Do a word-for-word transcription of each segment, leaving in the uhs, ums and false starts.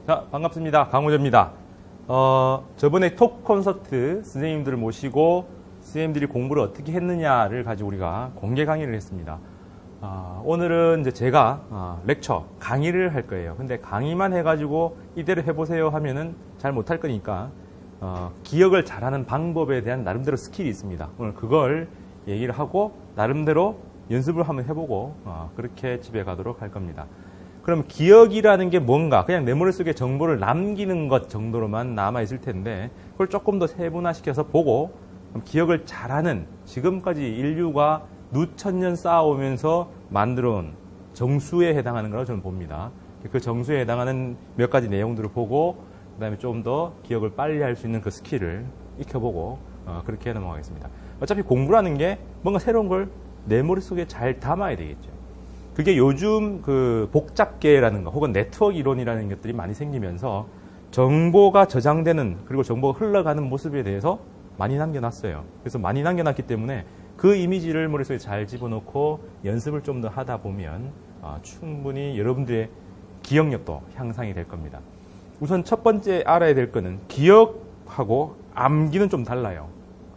자, 반갑습니다. 강호조입니다. 어, 저번에 톡 콘서트 선생님들을 모시고 선생님들이 공부를 어떻게 했느냐를 가지고 우리가 공개 강의를 했습니다. 어, 오늘은 이제 제가 어, 렉처, 강의를 할 거예요. 근데 강의만 해가지고 이대로 해보세요 하면은 잘 못할 거니까 어, 기억을 잘하는 방법에 대한 나름대로 스킬이 있습니다. 오늘 그걸 얘기를 하고 나름대로 연습을 한번 해보고 어, 그렇게 집에 가도록 할 겁니다. 그럼 기억이라는 게 뭔가 그냥 내 머릿속에 정보를 남기는 것 정도로만 남아있을 텐데 그걸 조금 더 세분화시켜서 보고 그럼 기억을 잘하는 지금까지 인류가 누천 년 쌓아오면서 만들어온 정수에 해당하는 거라고 저는 봅니다. 그 정수에 해당하는 몇 가지 내용들을 보고 그 다음에 좀 더 기억을 빨리 할 수 있는 그 스킬을 익혀보고 어, 그렇게 넘어가겠습니다. 어차피 공부라는 게 뭔가 새로운 걸 내 머릿속에 잘 담아야 되겠죠. 그게 요즘 그 복잡계라는 거 혹은 네트워크 이론이라는 것들이 많이 생기면서 정보가 저장되는 그리고 정보가 흘러가는 모습에 대해서 많이 남겨놨어요. 그래서 많이 남겨놨기 때문에 그 이미지를 머릿속에 잘 집어넣고 연습을 좀 더 하다 보면 어, 충분히 여러분들의 기억력도 향상이 될 겁니다. 우선 첫 번째 알아야 될 거는 기억하고 암기는 좀 달라요.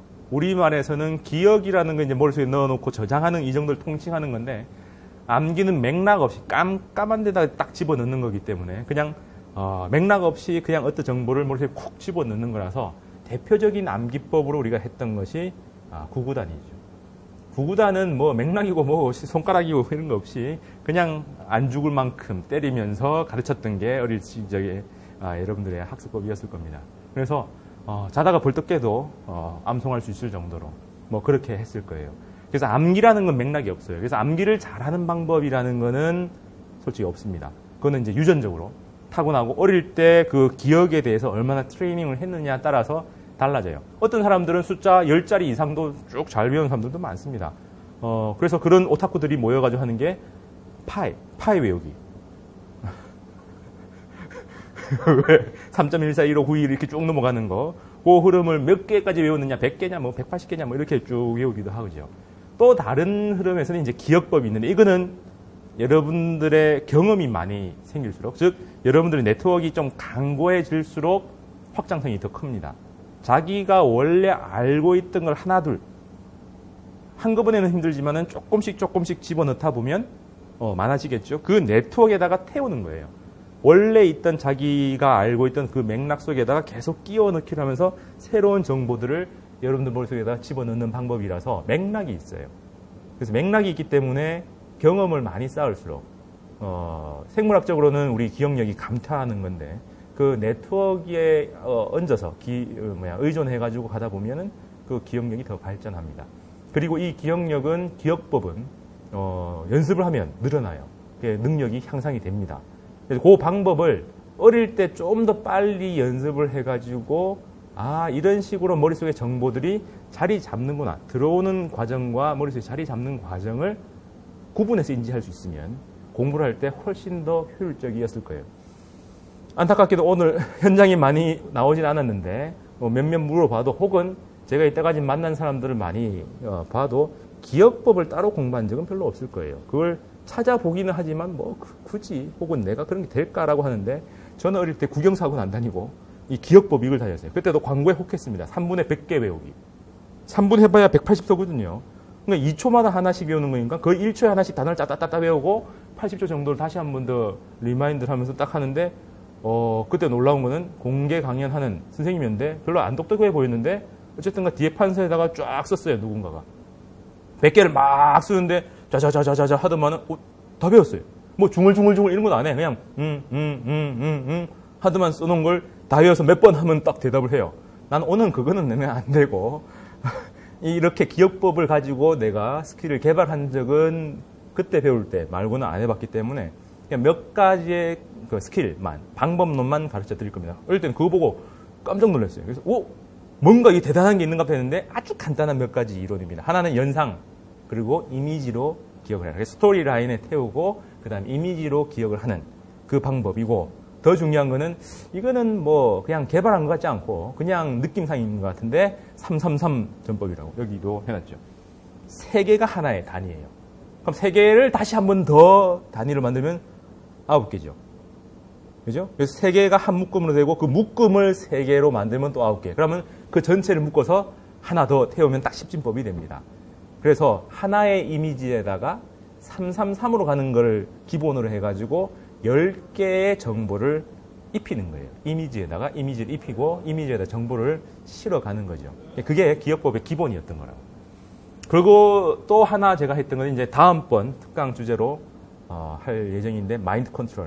우리말에서는 기억이라는 거 이제 머릿속에 넣어놓고 저장하는 이 정도를 통칭하는 건데 암기는 맥락 없이 깜깜한 데다가 딱 집어넣는 거기 때문에 그냥 어, 맥락 없이 그냥 어떤 정보를 머릿속에 콕 집어넣는 거라서 대표적인 암기법으로 우리가 했던 것이 아, 구구단이죠. 구구단은 뭐 맥락이고 뭐 손가락이고 이런 거 없이 그냥 안 죽을 만큼 때리면서 가르쳤던 게 어릴 시절에 아, 여러분들의 학습법이었을 겁니다. 그래서 어, 자다가 벌떡 깨도 어, 암송할 수 있을 정도로 뭐 그렇게 했을 거예요. 그래서 암기라는 건 맥락이 없어요. 그래서 암기를 잘하는 방법이라는 거는 솔직히 없습니다. 그거는 이제 유전적으로 타고나고 어릴 때 그 기억에 대해서 얼마나 트레이닝을 했느냐에 따라서 달라져요. 어떤 사람들은 숫자 열 자리 이상도 쭉 잘 배우는 사람들도 많습니다. 어, 그래서 그런 오타쿠들이 모여가지고 하는 게 파이, 파이 외우기. 왜? 삼 점 일 사 일오 구 이 이렇게 쭉 넘어가는 거. 그 흐름을 몇 개까지 외웠느냐, 백 개냐, 뭐 백팔십 개냐, 뭐 이렇게 쭉 외우기도 하죠. 또 다른 흐름에서는 이제 기억법이 있는데 이거는 여러분들의 경험이 많이 생길수록, 즉 여러분들의 네트워크가 좀 강고해질수록 확장성이 더 큽니다. 자기가 원래 알고 있던 걸 하나 둘 한꺼번에는 힘들지만은 조금씩 조금씩 집어넣다 보면 어, 많아지겠죠. 그 네트워크에다가 태우는 거예요. 원래 있던 자기가 알고 있던 그 맥락 속에다가 계속 끼워 넣기를 하면서 새로운 정보들을 여러분들 머릿속에다가 집어넣는 방법이라서 맥락이 있어요. 그래서 맥락이 있기 때문에 경험을 많이 쌓을수록 어, 생물학적으로는 우리 기억력이 감퇴하는 건데 그 네트워크에 어, 얹어서 기, 어, 뭐야, 의존해가지고 가다 보면은 그 기억력이 더 발전합니다. 그리고 이 기억력은 기억법은 어, 연습을 하면 늘어나요. 능력이 향상이 됩니다. 그래서 그 방법을 어릴 때 좀 더 빨리 연습을 해가지고 아 이런 식으로 머릿속에 정보들이 자리 잡는구나. 들어오는 과정과 머릿속에 자리 잡는 과정을 구분해서 인지할 수 있으면 공부를 할 때 훨씬 더 효율적이었을 거예요. 안타깝게도 오늘 현장에 많이 나오진 않았는데 뭐 몇몇 물어봐도 혹은 제가 이때까지 만난 사람들을 많이 어, 봐도 기억법을 따로 공부한 적은 별로 없을 거예요. 그걸 찾아보기는 하지만 뭐 굳이 혹은 내가 그런 게 될까라고 하는데 저는 어릴 때 구경사고는 안 다니고 이 기억법 이걸 다녔어요. 그때도 광고에 혹했습니다. 삼 분에 백 개 외우기. 삼 분 해봐야 백팔십 초거든요. 그러니까 이 초마다 하나씩 외우는 거니까 거의 일 초에 하나씩 단어를 따따따따 외우고 팔십 초 정도를 다시 한 번 더 리마인드를 하면서 딱 하는데 어 그때 놀라운 거는 공개 강연하는 선생님이었는데 별로 안 똑똑해 보였는데 어쨌든 뒤에 판서에다가 쫙 썼어요. 누군가가. 백 개를 막 쓰는데 자자자자자자 하더만은 어, 다 배웠어요. 뭐 중얼중얼중얼 이런 건 안 해. 그냥 음, 음, 음, 음, 음 하더만 써놓은 걸 다 외워서 몇 번 하면 딱 대답을 해요. 난 오늘 그거는 내면 안 되고 이렇게 기억법을 가지고 내가 스킬을 개발한 적은 그때 배울 때 말고는 안 해봤기 때문에 그냥 몇 가지의 그 스킬만 방법론만 가르쳐 드릴 겁니다. 어릴 때는 그거 보고 깜짝 놀랐어요. 그래서 오 뭔가 이 대단한 게 있는가 했는데 아주 간단한 몇 가지 이론입니다. 하나는 연상 그리고 이미지로 기억을 해라. 스토리 라인에 태우고 그 다음 이미지로 기억을 하는 그 방법이고 더 중요한 거는 이거는 뭐 그냥 개발한 것 같지 않고 그냥 느낌상인 것 같은데 삼삼삼 전법이라고 여기도 해놨죠. 세 개가 하나의 단위예요. 그럼 세 개를 다시 한 번 더 단위를 만들면 아홉 개죠. 그죠? 그래서 세 개가 한 묶음으로 되고 그 묶음을 세 개로 만들면 또 아홉 개. 그러면 그 전체를 묶어서 하나 더 태우면 딱 십진법이 됩니다. 그래서 하나의 이미지에다가 삼삼삼으로 가는 걸 기본으로 해가지고 열 개의 정보를 입히는 거예요. 이미지에다가 이미지를 입히고 이미지에다 정보를 실어가는 거죠. 그게 기억법의 기본이었던 거라고. 그리고 또 하나 제가 했던 건 이제 다음번 특강 주제로 어, 할 예정인데 마인드 컨트롤.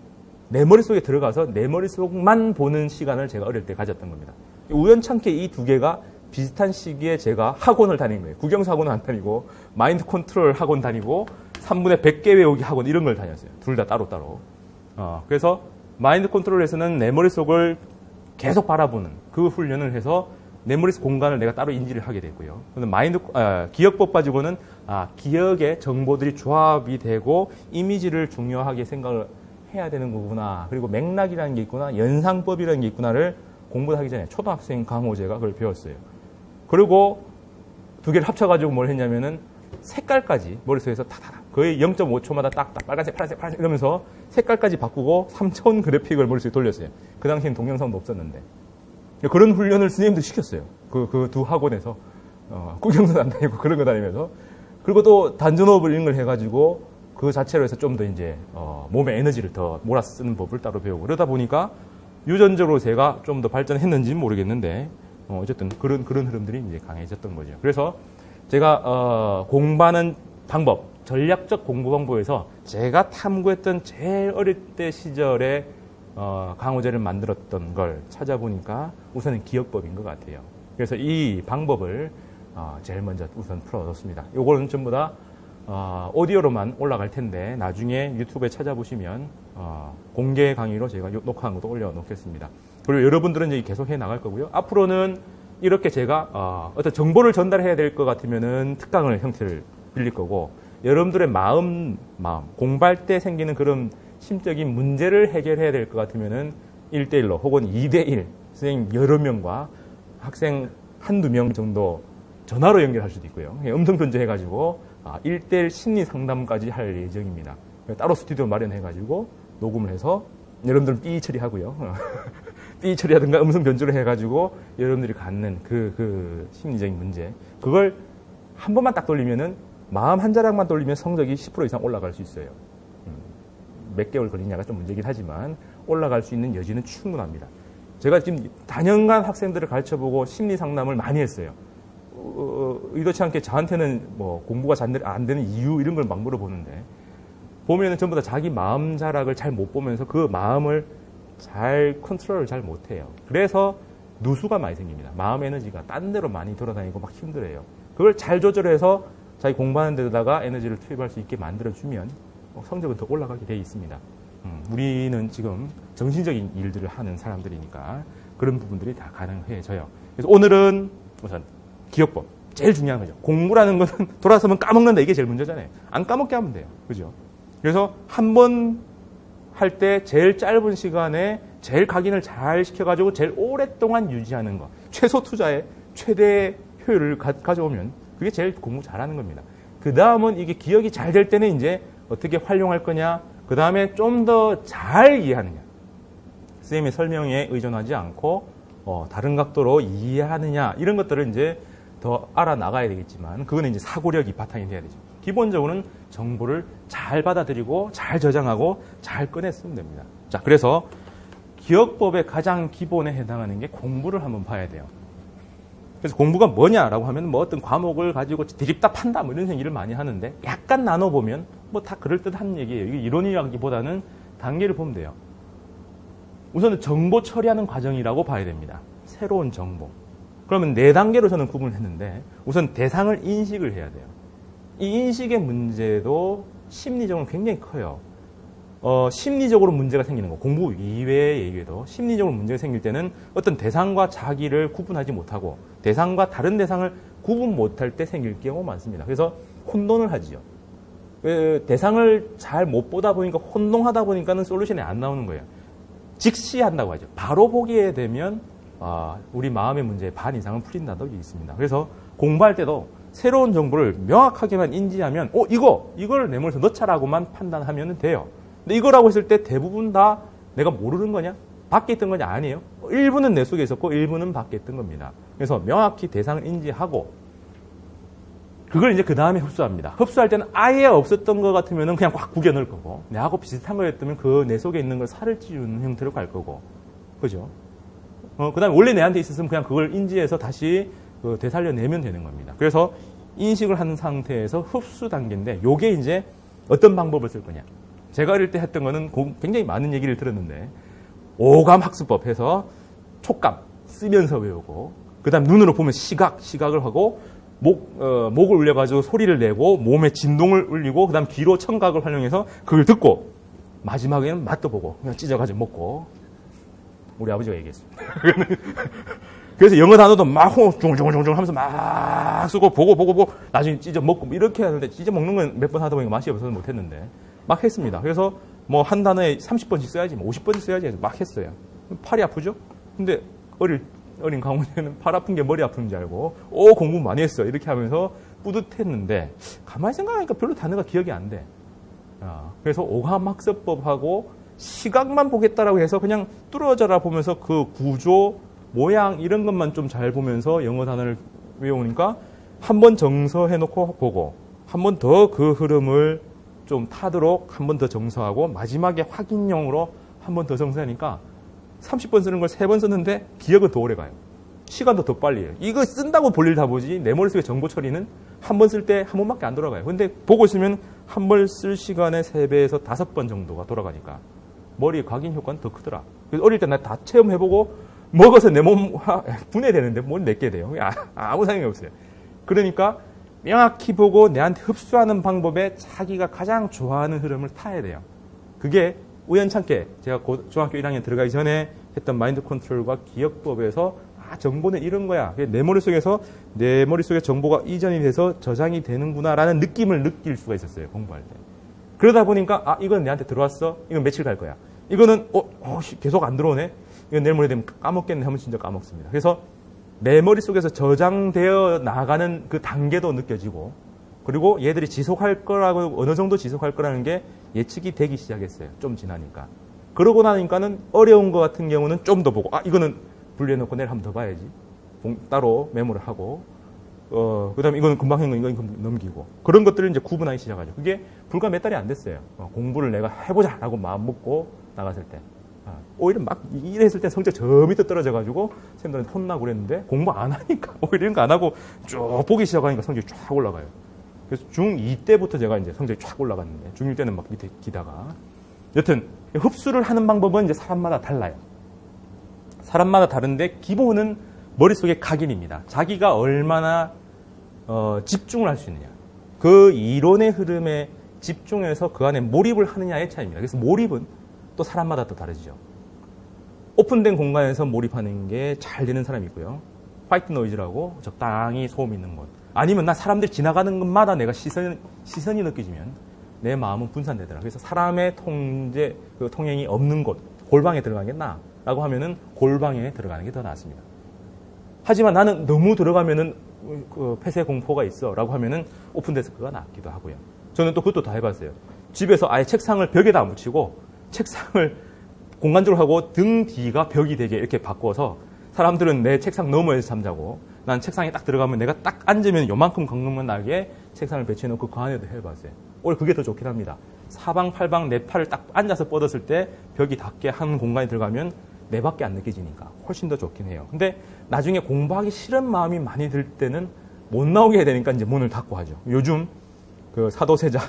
내 머릿속에 들어가서 내 머릿속만 보는 시간을 제가 어릴 때 가졌던 겁니다. 우연찮게 이 두 개가 비슷한 시기에 제가 학원을 다닌 거예요. 국영수 학원은 안 다니고 마인드 컨트롤 학원 다니고 삼 분의 백 개 외우기 학원 이런 걸 다녔어요. 둘 다 따로따로. 어, 그래서 마인드 컨트롤에서는 내 머릿속을 계속 바라보는 그 훈련을 해서 내 머릿속 공간을 내가 따로 인지를 하게 됐고요. 근데 마인드, 아, 기억법 가지고는 아, 기억의 정보들이 조합이 되고 이미지를 중요하게 생각을 해야 되는 거구나. 그리고 맥락이라는 게 있구나. 연상법이라는 게 있구나를 공부하기 전에 초등학생 강호제가 그걸 배웠어요. 그리고 두 개를 합쳐가지고 뭘 했냐면은 색깔까지 머릿속에서 타다다 거의 영 점 오 초마다 딱딱 빨간색, 파란색, 파란색 이러면서 색깔까지 바꾸고 삼천 그래픽을 머릿속에 돌렸어요. 그 당시엔 동영상도 없었는데. 그런 훈련을 선생님들 시켰어요. 그, 그 두 학원에서. 어, 국영선 안 다니고 그런 거 다니면서. 그리고 또 단전호흡을 이런 걸 해가지고 그 자체로 해서 좀 더 이제, 어, 몸의 에너지를 더 몰아 쓰는 법을 따로 배우고. 그러다 보니까 유전적으로 제가 좀 더 발전했는지는 모르겠는데, 어, 어쨌든 그런, 그런 흐름들이 이제 강해졌던 거죠. 그래서 제가, 어, 공부하는 방법, 전략적 공부 방법에서 제가 탐구했던 제일 어릴 때 시절에 어, 강호제를 만들었던 걸 찾아보니까 우선은 기억법인 것 같아요. 그래서 이 방법을 어, 제일 먼저 우선 풀어뒀습니다. 요거는 전부 다 어, 오디오로만 올라갈 텐데 나중에 유튜브에 찾아보시면 어, 공개 강의로 제가 녹화한 것도 올려놓겠습니다. 그리고 여러분들은 이제 계속 해 나갈 거고요. 앞으로는 이렇게 제가 어, 어떤 정보를 전달해야 될 것 같으면은 특강을 형태를 빌릴 거고 여러분들의 마음, 마음 공부할 때 생기는 그런 심적인 문제를 해결해야 될 것 같으면은 일 대일로 혹은 이 대일 선생님 여러 명과 학생 한두 명 정도 전화로 연결할 수도 있고요. 음성 변조해가지고 일 대일 심리 상담까지 할 예정입니다. 따로 스튜디오 마련해가지고 녹음을 해서 여러분들은 삐 처리하고요. 삐 처리하든가 음성 변조를 해가지고 여러분들이 갖는 그, 그 심리적인 문제 그걸 한 번만 딱 돌리면은 마음 한 자락만 돌리면 성적이 십 퍼센트 이상 올라갈 수 있어요. 몇 개월 걸리냐가 좀 문제긴 하지만 올라갈 수 있는 여지는 충분합니다. 제가 지금 다년간 학생들을 가르쳐보고 심리 상담을 많이 했어요. 어, 의도치 않게 저한테는 뭐 공부가 잘 안 되는 이유 이런 걸 막 물어보는데 보면은 전부 다 자기 마음 자락을 잘 못 보면서 그 마음을 잘 컨트롤을 잘 못해요. 그래서 누수가 많이 생깁니다. 마음 에너지가 딴 데로 많이 돌아다니고 막 힘들어요. 그걸 잘 조절해서 자기 공부하는 데다가 에너지를 투입할 수 있게 만들어주면 성적은 더 올라가게 돼 있습니다. 음, 우리는 지금 정신적인 일들을 하는 사람들이니까 그런 부분들이 다 가능해져요. 그래서 오늘은 우선 기억법. 제일 중요한 거죠. 공부라는 것은 돌아서면 까먹는다. 이게 제일 문제잖아요. 안 까먹게 하면 돼요. 그죠? 그래서 한 번 할 때 제일 짧은 시간에 제일 각인을 잘 시켜가지고 제일 오랫동안 유지하는 거. 최소 투자에 최대 효율을 가, 가져오면 그게 제일 공부 잘하는 겁니다. 그 다음은 이게 기억이 잘 될 때는 이제 어떻게 활용할 거냐. 그 다음에 좀 더 잘 이해하느냐. 선생님의 설명에 의존하지 않고 어, 다른 각도로 이해하느냐. 이런 것들을 이제 더 알아나가야 되겠지만 그거는 이제 사고력이 바탕이 돼야 되죠. 기본적으로는 정보를 잘 받아들이고 잘 저장하고 잘 꺼냈으면 됩니다. 자, 그래서 기억법의 가장 기본에 해당하는 게 공부를 한번 봐야 돼요. 그래서 공부가 뭐냐라고 하면 뭐 어떤 과목을 가지고 드립다 판다 뭐 이런 얘기를 많이 하는데 약간 나눠보면 뭐 다 그럴듯한 얘기예요. 이게 이론이라기보다는 단계를 보면 돼요. 우선은 정보 처리하는 과정이라고 봐야 됩니다. 새로운 정보. 그러면 네 단계로 저는 구분을 했는데 우선 대상을 인식을 해야 돼요. 이 인식의 문제도 심리적으로 굉장히 커요. 어, 심리적으로 문제가 생기는 거, 공부 이외의 얘기에도 심리적으로 문제가 생길 때는 어떤 대상과 자기를 구분하지 못하고 대상과 다른 대상을 구분 못할 때 생길 경우가 많습니다. 그래서 혼돈을 하지요. 대상을 잘 못 보다 보니까 혼동하다 보니까는 솔루션이 안 나오는 거예요. 직시한다고 하죠. 바로 보게 되면 아, 우리 마음의 문제의 반 이상은 풀린다는 게 있습니다. 그래서 공부할 때도 새로운 정보를 명확하게만 인지하면 어 이거! 이걸 내 머릿속에 넣자라고만 판단하면 돼요. 근데 이거라고 했을 때 대부분 다 내가 모르는 거냐? 밖에 있던 거냐? 아니에요. 일부는 내 속에 있었고 일부는 밖에 있던 겁니다. 그래서 명확히 대상을 인지하고 그걸 이제 그 다음에 흡수합니다. 흡수할 때는 아예 없었던 것 같으면 그냥 꽉 구겨 넣을 거고 내하고 비슷한 거였다면 그 내 속에 있는 걸 살을 찌우는 형태로 갈 거고 그죠? 어, 그 다음에 원래 내한테 있었으면 그냥 그걸 인지해서 다시 그 되살려내면 되는 겁니다. 그래서 인식을 하는 상태에서 흡수 단계인데 요게 이제 어떤 방법을 쓸 거냐. 제가 어릴 때 했던 거는 굉장히 많은 얘기를 들었는데 오감 학습법 해서 촉감 쓰면서 외우고 그 다음 눈으로 보면 시각, 시각을 하고 목, 어, 목을 울려가지고 소리를 내고 몸에 진동을 울리고 그 다음 귀로 청각을 활용해서 그걸 듣고 마지막에는 맛도 보고 그냥 찢어가지고 먹고 우리 아버지가 얘기했습니다. 그래서 영어 단어도 막 중중중중 하면서 막 쓰고 보고 보고 보고 나중에 찢어 먹고 이렇게 하는데 찢어 먹는 건 몇 번 하다 보니까 맛이 없어서 못했는데 막 했습니다. 그래서 뭐 한 단어에 삼십 번씩 써야지 뭐 오십 번씩 써야지 해서 막 했어요. 팔이 아프죠? 근데 어릴, 어린 강훈이는 팔 아픈 게 머리 아픈 줄 알고 오 공부 많이 했어 이렇게 하면서 뿌듯했는데 가만히 생각하니까 별로 단어가 기억이 안 돼. 그래서 오감학습법하고 시각만 보겠다라고 해서 그냥 뚫어져라 보면서 그 구조, 모양 이런 것만 좀 잘 보면서 영어 단어를 외우니까 한 번 정서해놓고 보고 한 번 더 그 흐름을 좀 타도록 한 번 더 정서하고 마지막에 확인용으로 한 번 더 정서하니까 삼십 번 쓰는 걸 세 번 썼는데 기억은 더 오래 가요. 시간도 더 빨리 해요. 이거 쓴다고 볼일 다 보지 내 머릿속에 정보 처리는 한 번 쓸 때 한 번밖에 안 돌아가요. 근데 보고 있으면 한 번 쓸 시간의 세 배에서 다섯 번 정도가 돌아가니까 머리 각인 효과는 더 크더라. 그래서 어릴 때 나 다 체험해보고 먹어서 내 몸 분해되는데 뭘 내게 돼요. 아무 상관이 없어요. 그러니까 명확히 보고 내한테 흡수하는 방법에 자기가 가장 좋아하는 흐름을 타야 돼요. 그게 우연찮게 제가 중학교 일 학년 들어가기 전에 했던 마인드 컨트롤과 기억법에서 아 정보는 이런 거야. 내 머릿속에서 내 머릿속에 정보가 이전이 돼서 저장이 되는구나라는 느낌을 느낄 수가 있었어요. 공부할 때. 그러다 보니까 아 이건 내한테 들어왔어. 이건 며칠 갈 거야. 이거는 어, 어 계속 안 들어오네. 이건 내일 모레 되면 까먹겠네 하면 진짜 까먹습니다. 그래서 내 머릿속에서 저장되어 나가는 그 단계도 느껴지고 그리고 얘들이 지속할 거라고 어느 정도 지속할 거라는 게 예측이 되기 시작했어요. 좀 지나니까. 그러고 나니까는 어려운 거 같은 경우는 좀 더 보고 아 이거는 분리해놓고 내일 한 번 더 봐야지. 따로 메모를 하고 어, 그 다음에 이거는 금방 한 거, 이건 넘기고. 그런 것들을 이제 구분하기 시작하죠. 그게 불과 몇 달이 안 됐어요. 어, 공부를 내가 해보자! 라고 마음 먹고 나갔을 때. 아, 오히려 막 이랬을 때 성적 저 밑에 떨어져가지고 선생님들한테 혼나고 그랬는데 공부 안 하니까 오히려 이런 거 안 하고 쭉 보기 시작하니까 성적이 쫙 올라가요. 그래서 중이 때부터 제가 이제 성적이 쫙 올라갔는데 중일 때는 막 밑에 기다가. 여튼 흡수를 하는 방법은 이제 사람마다 달라요. 사람마다 다른데 기본은 머릿속의 각인입니다. 자기가 얼마나 어, 집중을 할 수 있느냐. 그 이론의 흐름에 집중해서 그 안에 몰입을 하느냐의 차이입니다. 그래서 몰입은 또 사람마다 또 다르죠. 오픈된 공간에서 몰입하는 게 잘 되는 사람이 있고요. 화이트 노이즈라고 적당히 소음 있는 곳. 아니면 나 사람들이 지나가는 것마다 내가 시선, 시선이 느껴지면 내 마음은 분산되더라. 그래서 사람의 통제, 그 통행이 없는 곳, 골방에 들어가는 게 나아. 라고 하면은 골방에 들어가는 게 더 낫습니다. 하지만 나는 너무 들어가면은 그 폐쇄 공포가 있어. 라고 하면은 오픈 데스크가 낫기도 하고요. 저는 또 그것도 다 해봤어요. 집에서 아예 책상을 벽에다 안 붙이고 책상을 공간적으로 하고 등 뒤가 벽이 되게 이렇게 바꿔서 사람들은 내 책상 너머에서 잠자고 난 책상에 딱 들어가면 내가 딱 앉으면 요만큼 강릉만 나게 책상을 배치해놓고 그 안에도 해봤어요. 오히려 그게 더 좋긴 합니다. 사방팔방 내 팔을 딱 앉아서 뻗었을 때 벽이 닿게 한 공간에 들어가면 내 밖에 안 느껴지니까 훨씬 더 좋긴 해요. 근데 나중에 공부하기 싫은 마음이 많이 들 때는 못 나오게 해야 되니까 이제 문을 닫고 하죠. 요즘 그 사도세자를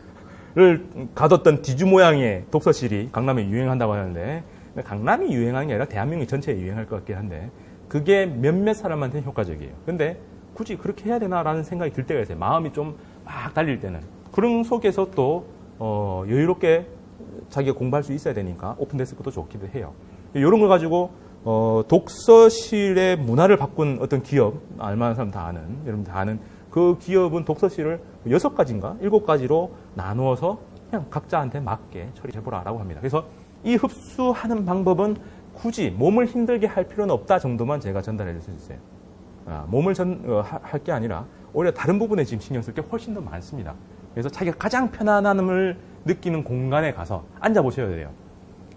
가뒀던 디주 모양의 독서실이 강남에 유행한다고 하는데 강남이 유행하는 게 아니라 대한민국 전체에 유행할 것 같긴 한데 그게 몇몇 사람한테는 효과적이에요. 근데 굳이 그렇게 해야 되나라는 생각이 들 때가 있어요. 마음이 좀 막 달릴 때는. 그런 속에서 또 어, 여유롭게 자기가 공부할 수 있어야 되니까 오픈데스크도 좋기도 해요. 이런 걸 가지고 어, 독서실의 문화를 바꾼 어떤 기업, 알만한 사람 다 아는, 여러분 다 아는 그 기업은 독서실을 여섯 가지인가 일곱 가지로 나누어서 그냥 각자한테 맞게 처리해보라라고 합니다. 그래서 이 흡수하는 방법은 굳이 몸을 힘들게 할 필요는 없다 정도만 제가 전달해 줄 수 있어요. 아, 몸을 전, 어, 할 게 아니라 오히려 다른 부분에 지금 신경 쓸 게 훨씬 더 많습니다. 그래서 자기가 가장 편안함을 느끼는 공간에 가서 앉아보셔야 돼요.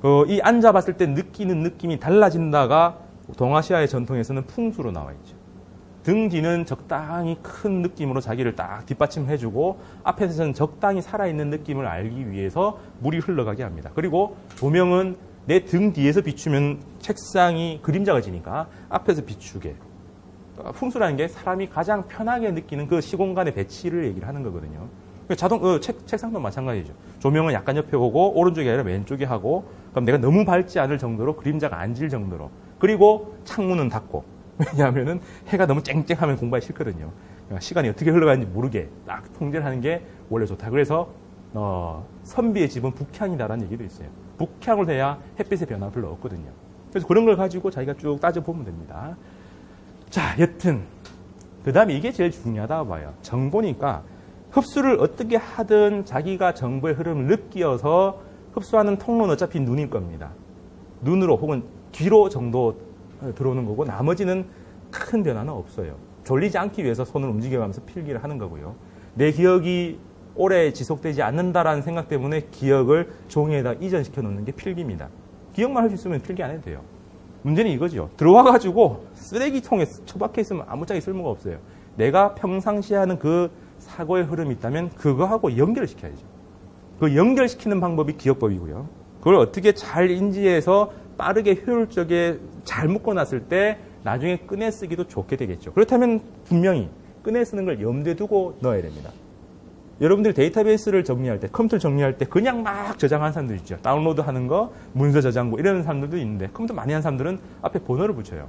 어, 이 앉아봤을 때 느끼는 느낌이 달라진다가 동아시아의 전통에서는 풍수로 나와 있죠. 등 뒤는 적당히 큰 느낌으로 자기를 딱 뒷받침해주고 앞에서는 적당히 살아있는 느낌을 알기 위해서 물이 흘러가게 합니다. 그리고 조명은 내 등 뒤에서 비추면 책상이 그림자가 지니까 앞에서 비추게. 풍수라는 게 사람이 가장 편하게 느끼는 그 시공간의 배치를 얘기를 하는 거거든요. 자동, 어, 책, 책상도 마찬가지죠. 조명은 약간 옆에 오고 오른쪽이 아니라 왼쪽에 하고 그럼 내가 너무 밝지 않을 정도로 그림자가 안 질 정도로 그리고 창문은 닫고 왜냐하면은 해가 너무 쨍쨍하면 공부하기 싫거든요. 시간이 어떻게 흘러가는지 모르게 딱 통제를 하는 게 원래 좋다. 그래서 어, 선비의 집은 북향이다라는 얘기도 있어요. 북향을 해야 햇빛의 변화가 별로 없거든요. 그래서 그런 걸 가지고 자기가 쭉 따져보면 됩니다. 자, 여튼 그 다음에 이게 제일 중요하다고 봐요. 정보니까 흡수를 어떻게 하든 자기가 정보의 흐름을 느끼어서 흡수하는 통로는 어차피 눈일 겁니다. 눈으로 혹은 귀로 정도 들어오는 거고 나머지는 큰 변화는 없어요. 졸리지 않기 위해서 손을 움직여가면서 필기를 하는 거고요. 내 기억이 오래 지속되지 않는다라는 생각 때문에 기억을 종이에다 이전시켜 놓는 게 필기입니다. 기억만 할 수 있으면 필기 안 해도 돼요. 문제는 이거죠. 들어와가지고 쓰레기통에 처박혀 있으면 아무짝에 쓸모가 없어요. 내가 평상시에 하는 그 사고의 흐름이 있다면 그거하고 연결시켜야죠. 그 연결시키는 방법이 기억법이고요. 그걸 어떻게 잘 인지해서 빠르게 효율적에 잘 묶어놨을 때 나중에 꺼내 쓰기도 좋게 되겠죠. 그렇다면 분명히 꺼내 쓰는 걸 염두에 두고 넣어야 됩니다. 여러분들 데이터베이스를 정리할 때, 컴퓨터를 정리할 때 그냥 막 저장하는 사람들 있죠. 다운로드하는 거, 문서 저장고 이런 사람들도 있는데 컴퓨터 많이 하는 사람들은 앞에 번호를 붙여요.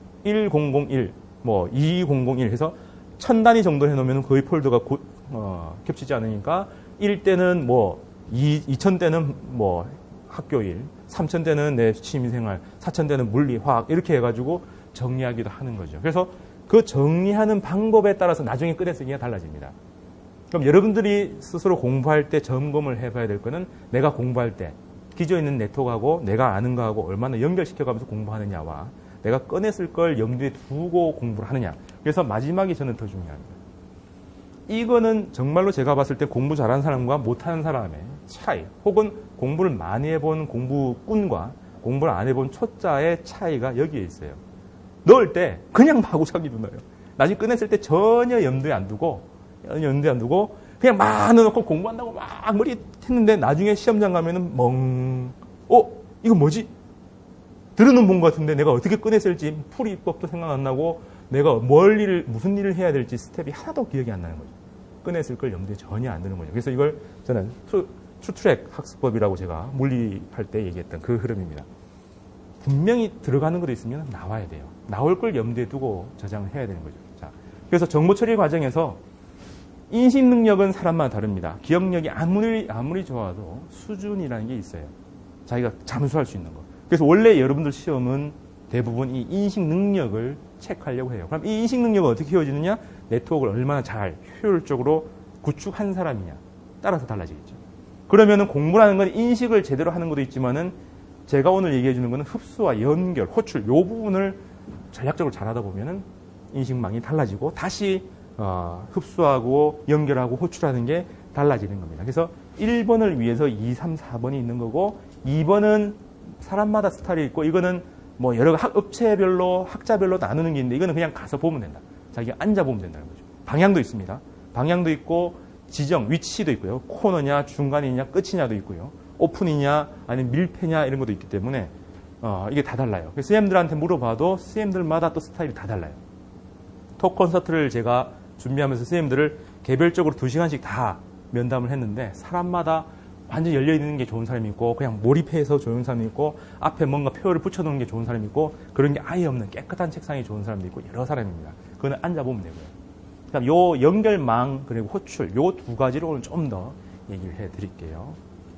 천일, 뭐 이천일 해서 천 단위 정도 해놓으면 거의 폴더가 고, 어, 겹치지 않으니까 일 대는 뭐 이천 대는 뭐 학교일, 삼천 대는 내 취미생활, 사천 대는 물리, 화학 이렇게 해가지고 정리하기도 하는 거죠. 그래서 그 정리하는 방법에 따라서 나중에 꺼내 쓰기가 달라집니다. 그럼 여러분들이 스스로 공부할 때 점검을 해봐야 될 거는 내가 공부할 때 기존에 있는 네트워크하고 내가 아는 거하고 얼마나 연결시켜가면서 공부하느냐와 내가 꺼냈을 걸 염두에 두고 공부를 하느냐. 그래서 마지막이 저는 더 중요합니다. 이거는 정말로 제가 봤을 때 공부 잘하는 사람과 못하는 사람의 차이 혹은 공부를 많이 해본 공부꾼과 공부를 안 해본 초짜의 차이가 여기에 있어요. 넣을 때 그냥 마구잡이로 넣어요. 나중에 꺼냈을 때 전혀 염두에 안 두고 염두에 안 두고 그냥 막 넣어놓고 공부한다고 막 머리 했는데 나중에 시험장 가면은 멍. 어? 이거 뭐지? 들어는 본 것 같은데 내가 어떻게 꺼냈을지 풀이법도 생각 안 나고 내가 뭘 일을, 무슨 일을 해야 될지 스텝이 하나도 기억이 안 나는 거죠. 꺼냈을 걸 염두에 전혀 안 드는 거죠. 그래서 이걸 저는 투, 투트랙 학습법이라고 제가 물리할 때 얘기했던 그 흐름입니다. 분명히 들어가는 것도 있으면 나와야 돼요. 나올 걸 염두에 두고 저장을 해야 되는 거죠. 자, 그래서 정보 처리 과정에서 인식 능력은 사람마다 다릅니다. 기억력이 아무리, 아무리 좋아도 수준이라는 게 있어요. 자기가 잠수할 수 있는 거. 그래서 원래 여러분들 시험은 대부분 이 인식 능력을 체크하려고 해요. 그럼 이 인식 능력은 어떻게 키워지느냐? 네트워크를 얼마나 잘 효율적으로 구축한 사람이냐 따라서 달라지겠죠. 그러면은 공부라는 건 인식을 제대로 하는 것도 있지만은 제가 오늘 얘기해 주는 거는 흡수와 연결, 호출 요 부분을 전략적으로 잘하다 보면은 인식망이 달라지고 다시 어, 흡수하고 연결하고 호출하는 게 달라지는 겁니다. 그래서 일 번을 위해서 이, 삼, 사 번이 있는 거고 이 번은 사람마다 스타일이 있고 이거는 뭐 여러 학, 업체별로 학자별로 나누는 게 있는데 이거는 그냥 가서 보면 된다. 자기가 앉아보면 된다는 거죠. 방향도 있습니다. 방향도 있고 지정, 위치도 있고요. 코너냐, 중간이냐, 끝이냐도 있고요. 오픈이냐, 아니면 밀폐냐 이런 것도 있기 때문에 어, 이게 다 달라요. 그래서 선생님들한테 물어봐도 선생님들마다 또 스타일이 다 달라요. 톡 콘서트를 제가 준비하면서 선생님들을 개별적으로 두 시간씩 다 면담을 했는데 사람마다 완전히 열려있는 게 좋은 사람이 있고 그냥 몰입해서 좋은 사람이 있고 앞에 뭔가 표를 붙여놓는 게 좋은 사람이 있고 그런 게 아예 없는 깨끗한 책상이 좋은 사람도 있고 여러 사람입니다. 그거는 앉아보면 되고요. 그다음 요 연결망 그리고 호출 요 두 가지를 오늘 좀 더 얘기를 해드릴게요.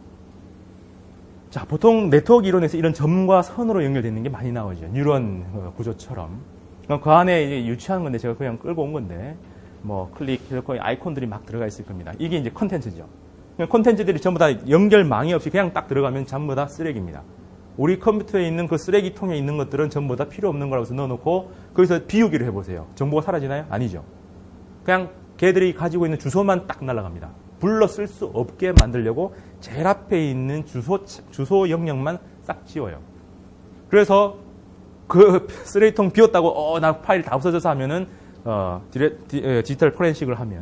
자, 보통 네트워크 이론에서 이런 점과 선으로 연결되는 게 많이 나오죠. 뉴런 구조처럼. 그 안에 이제 유치한 건데 제가 그냥 끌고 온 건데 뭐 클릭, 이렇게 아이콘들이 막 들어가 있을 겁니다. 이게 이제 컨텐츠죠. 콘텐츠들이 전부 다 연결망이 없이 그냥 딱 들어가면 전부 다 쓰레기입니다. 우리 컴퓨터에 있는 그 쓰레기통에 있는 것들은 전부 다 필요 없는 거라고 해서 넣어놓고 거기서 비우기를 해보세요. 정보가 사라지나요? 아니죠. 그냥 걔들이 가지고 있는 주소만 딱 날아갑니다. 불러 쓸 수 없게 만들려고 제일 앞에 있는 주소, 주소 영역만 싹 지워요. 그래서 그 쓰레기통 비웠다고 어, 나 파일 다 없어져서 하면은 어, 디레, 디, 에, 디지털 포렌식을 하면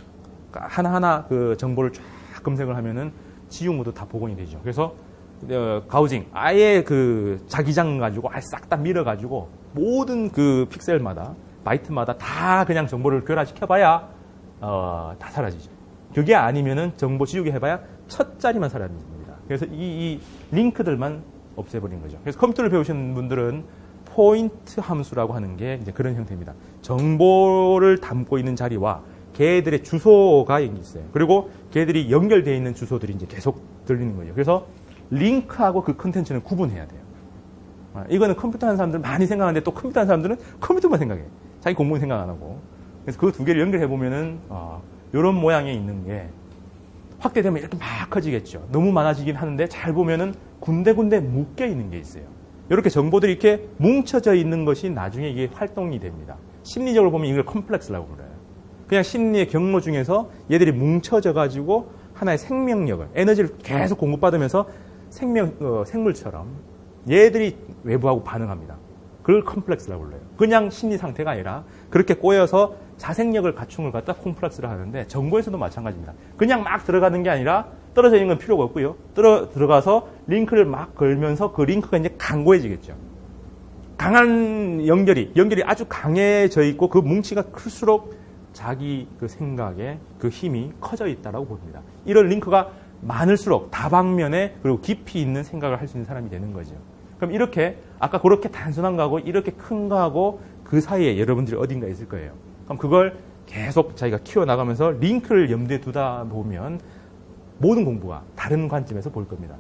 하나하나 그 정보를 쫙 검색을 하면은 지운 것도 다 복원이 되죠. 그래서 어, 가우징 아예 그 자기장 가지고 아예 싹 다 밀어가지고 모든 그 픽셀마다 바이트마다 다 그냥 정보를 교란시켜봐야 어, 다 사라지죠. 그게 아니면은 정보 지우개 해봐야 첫 자리만 사라집니다. 그래서 이, 이 링크들만 없애버린 거죠. 그래서 컴퓨터를 배우시는 분들은 포인트 함수라고 하는 게 이제 그런 형태입니다. 정보를 담고 있는 자리와 걔들의 주소가 있어요. 그리고 걔들이 연결되어 있는 주소들이 이제 계속 들리는 거예요. 그래서 링크하고 그 컨텐츠는 구분해야 돼요. 이거는 컴퓨터 하는 사람들 많이 생각하는데 또 컴퓨터 하는 사람들은 컴퓨터만 생각해. 자기 공부는 생각 안 하고. 그래서 그 두 개를 연결해 보면은 어, 이런 모양에 있는 게 확대되면 이렇게 막 커지겠죠. 너무 많아지긴 하는데 잘 보면은 군데군데 묶여 있는 게 있어요. 이렇게 정보들이 이렇게 뭉쳐져 있는 것이 나중에 이게 활동이 됩니다. 심리적으로 보면 이걸 컴플렉스라고 불러요. 그냥 심리의 경로 중에서 얘들이 뭉쳐져 가지고 하나의 생명력을, 에너지를 계속 공급받으면서 생명, 어, 생물처럼 얘들이 외부하고 반응합니다. 그걸 컴플렉스라고 불러요. 그냥 심리 상태가 아니라 그렇게 꼬여서 자생력을 갖춘 걸 갖다 콤플렉스를 하는데 정보에서도 마찬가지입니다. 그냥 막 들어가는 게 아니라 떨어져 있는 건 필요가 없고요. 들어, 들어가서 링크를 막 걸면서 그 링크가 이제 강고해지겠죠. 강한 연결이, 연결이 아주 강해져 있고 그 뭉치가 클수록 자기 그 생각에 그 힘이 커져 있다라고 봅니다. 이런 링크가 많을수록 다방면에 그리고 깊이 있는 생각을 할 수 있는 사람이 되는 거죠. 그럼 이렇게 아까 그렇게 단순한 거하고 이렇게 큰 거하고 그 사이에 여러분들이 어딘가 있을 거예요. 그럼 그걸 계속 자기가 키워나가면서 링크를 염두에 두다 보면 모든 공부가 다른 관점에서 볼 겁니다.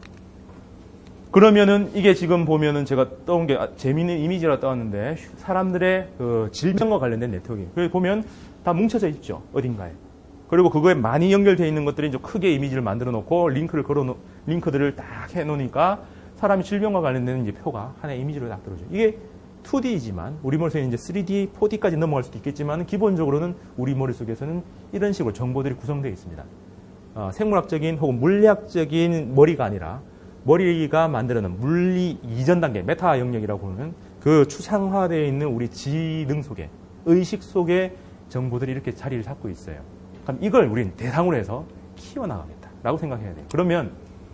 그러면은 이게 지금 보면은 제가 떠온 게 재미있는 이미지라 떠왔는데 사람들의 그 질병과 관련된 네트워크. 여기 보면 다 뭉쳐져 있죠. 어딘가에. 그리고 그거에 많이 연결되어 있는 것들이 이제 크게 이미지를 만들어 놓고 링크를 걸어 놓, 링크들을 딱 해 놓으니까 사람이 질병과 관련된 이제 표가 하나의 이미지로 딱 들어오죠. 이게 투디이지만 우리 머릿속에 이제 쓰리디, 포디까지 넘어갈 수도 있겠지만 기본적으로는 우리 머릿속에서는 이런 식으로 정보들이 구성되어 있습니다. 어, 생물학적인 혹은 물리학적인 머리가 아니라 머리가 만들어낸 물리 이전 단계, 메타 영역이라고 보는 그 추상화되어 있는 우리 지능 속에, 의식 속에 정보들이 이렇게 자리를 잡고 있어요. 그럼 이걸 우리는 대상으로 해서 키워나가겠다라고 생각해야 돼요. 그러면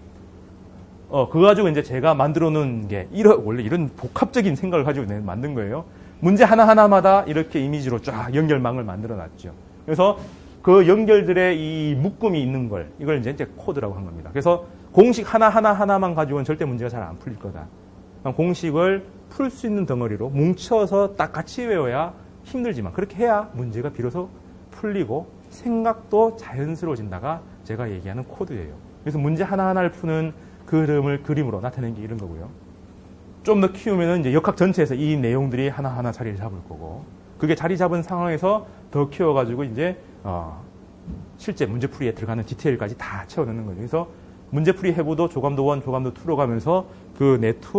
어, 그거 가지고 이제 제가 만들어 놓은 게, 이런, 원래 이런 복합적인 생각을 가지고 내가 만든 거예요. 문제 하나하나마다 이렇게 이미지로 쫙 연결망을 만들어 놨죠. 그래서 그 연결들의 이 묶음이 있는 걸, 이걸 이제, 이제 코드라고 한 겁니다. 그래서 공식 하나하나하나만 가지고는 절대 문제가 잘 안 풀릴 거다. 공식을 풀 수 있는 덩어리로 뭉쳐서 딱 같이 외워야 힘들지만, 그렇게 해야 문제가 비로소 풀리고 생각도 자연스러워진다가 제가 얘기하는 코드예요. 그래서 문제 하나하나를 푸는 그 흐름을 그림으로 나타내는 게 이런 거고요. 좀 더 키우면은 이제 역학 전체에서 이 내용들이 하나하나 자리를 잡을 거고, 그게 자리 잡은 상황에서 더 키워가지고 이제 어, 실제 문제풀이에 들어가는 디테일까지 다 채워넣는 거죠. 그래서 문제풀이 해보도 조감도 일, 조감도 이로 가면서 그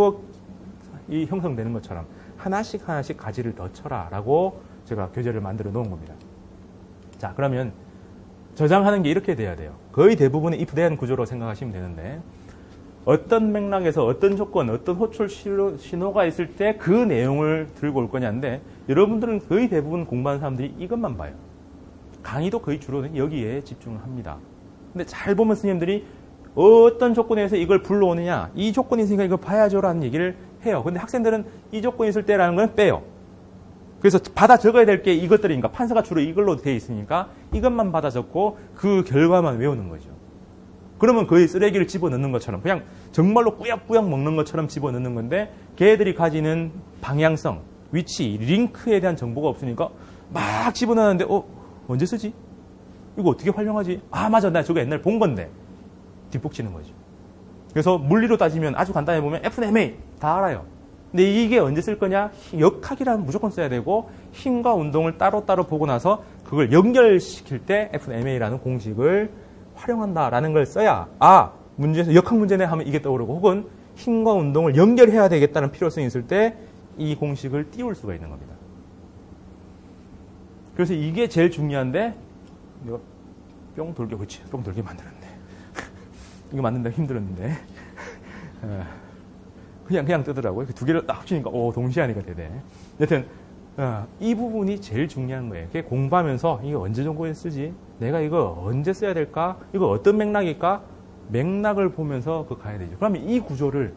네트워크가 형성되는 것처럼 하나씩 하나씩 가지를 더 쳐라라고 제가 교재를 만들어 놓은 겁니다. 자, 그러면 저장하는 게 이렇게 돼야 돼요. 거의 대부분의 if then 구조로 생각하시면 되는데, 어떤 맥락에서 어떤 조건, 어떤 호출 신호가 있을 때 그 내용을 들고 올 거냐인데, 여러분들은 거의 대부분 공부하는 사람들이 이것만 봐요. 강의도 거의 주로는 여기에 집중을 합니다. 근데 잘 보면 스님들이 어떤 조건에서 이걸 불러오느냐, 이 조건이 있으니까 이걸 봐야죠라는 얘기를 해요. 근데 학생들은 이 조건이 있을 때라는 건 빼요. 그래서 받아 적어야 될 게 이것들이니까, 판사가 주로 이걸로 돼 있으니까 이것만 받아 적고 그 결과만 외우는 거죠. 그러면 거의 쓰레기를 집어넣는 것처럼, 그냥 정말로 꾸역꾸역 먹는 것처럼 집어넣는 건데, 걔들이 가지는 방향성, 위치, 링크에 대한 정보가 없으니까 막 집어넣는데, 어, 언제 쓰지? 이거 어떻게 활용하지? 아, 맞아, 나 저거 옛날에 본 건데. 뒷북치는 거죠. 그래서 물리로 따지면 아주 간단히 보면 에프 엠 에이 다 알아요. 근데 이게 언제 쓸 거냐? 역학이라면 무조건 써야 되고, 힘과 운동을 따로따로 보고 나서 그걸 연결시킬 때 에프 엠 에이라는 공식을 활용한다라는 걸 써야, 아, 문제에서 역학 문제네 하면 이게 떠오르고, 혹은 힘과 운동을 연결해야 되겠다는 필요성이 있을 때 이 공식을 띄울 수가 있는 겁니다. 그래서 이게 제일 중요한데, 이거 뿅 돌게, 그치? 뿅 돌게 만들었네. 이거 만든다 힘들었는데. 그냥 그냥 뜨더라고요. 두 개를 딱 합치니까 오 동시에 하니까 되네. 여튼 어, 이 부분이 제일 중요한 거예요. 그게 공부하면서 이거 언제 정보에 쓰지? 내가 이거 언제 써야 될까? 이거 어떤 맥락일까? 맥락을 보면서 그 가야 되죠. 그러면 이 구조를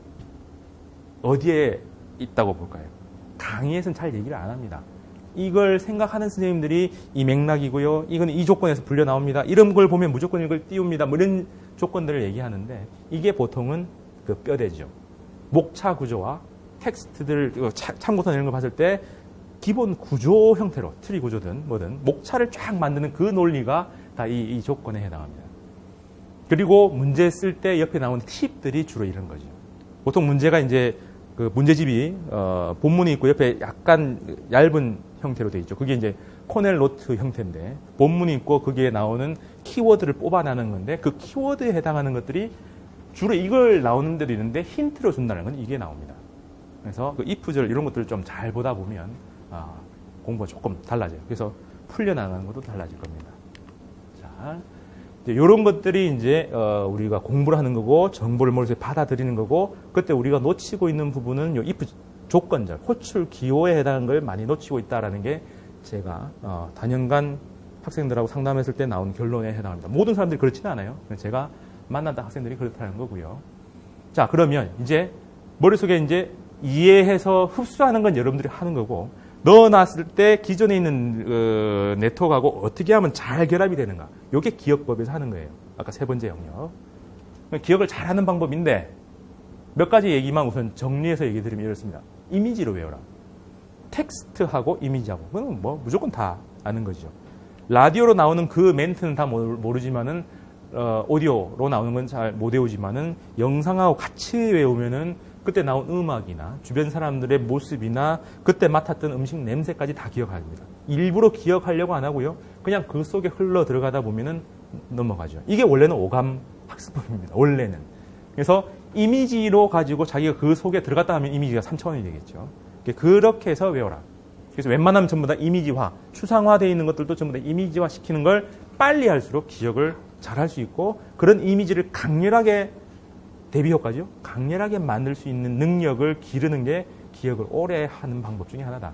어디에 있다고 볼까요? 강의에서는 잘 얘기를 안 합니다. 이걸 생각하는 선생님들이 이 맥락이고요. 이건 이 조건에서 불려 나옵니다. 이런 걸 보면 무조건 이걸 띄웁니다. 뭐 이런 조건들을 얘기하는데 이게 보통은 그 뼈대죠. 목차 구조와 텍스트들 참고서 이런 걸 봤을 때 기본 구조 형태로 트리 구조든 뭐든 목차를 쫙 만드는 그 논리가 다 이 이 조건에 해당합니다. 그리고 문제 쓸 때 옆에 나오는 팁들이 주로 이런 거죠. 보통 문제가 이제 그 문제집이 어, 본문이 있고 옆에 약간 얇은 형태로 되어 있죠. 그게 이제 코넬 노트 형태인데 본문이 있고 거기에 나오는 키워드를 뽑아내는 건데 그 키워드에 해당하는 것들이 주로 이걸 나오는 데도 있는데 힌트로 준다는 건 이게 나옵니다. 그래서 그 if절 이런 것들을 좀 잘 보다 보면 아, 공부가 조금 달라져요. 그래서 풀려나가는 것도 달라질 겁니다. 자, 이런 것들이 이제 어, 우리가 공부를 하는 거고 정보를 머릿속에 받아들이는 거고 그때 우리가 놓치고 있는 부분은 요 if 조건절, 호출 기호에 해당하는 걸 많이 놓치고 있다라는 게 제가 어, 단연간 학생들하고 상담했을 때 나온 결론에 해당합니다. 모든 사람들이 그렇지는 않아요. 제가 만났던 학생들이 그렇다는 거고요. 자, 그러면 이제 머릿속에 이제 이해해서 흡수하는 건 여러분들이 하는 거고 넣어놨을 때 기존에 있는 어, 네트워크하고 어떻게 하면 잘 결합이 되는가. 이게 기억법에서 하는 거예요. 아까 세 번째 영역. 기억을 잘하는 방법인데 몇 가지 얘기만 우선 정리해서 얘기 드리면 이렇습니다. 이미지로 외워라. 텍스트하고 이미지하고 그건 뭐 무조건 다 아는 거죠. 라디오로 나오는 그 멘트는 다 모르지만은 어, 오디오로 나오는 건 잘 못 외우지만은 영상하고 같이 외우면은 그때 나온 음악이나 주변 사람들의 모습이나 그때 맡았던 음식 냄새까지 다 기억합니다. 일부러 기억하려고 안 하고요. 그냥 그 속에 흘러 들어가다 보면은 넘어가죠. 이게 원래는 오감 학습법입니다. 원래는. 그래서 이미지로 가지고 자기가 그 속에 들어갔다 하면 이미지가 삼 차원이 되겠죠. 그렇게 해서 외워라. 그래서 웬만하면 전부 다 이미지화, 추상화되어 있는 것들도 전부 다 이미지화 시키는 걸 빨리 할수록 기억을 잘 할 수 있고 그런 이미지를 강렬하게 대비 효과죠. 강렬하게 만들 수 있는 능력을 기르는 게 기억을 오래 하는 방법 중에 하나다.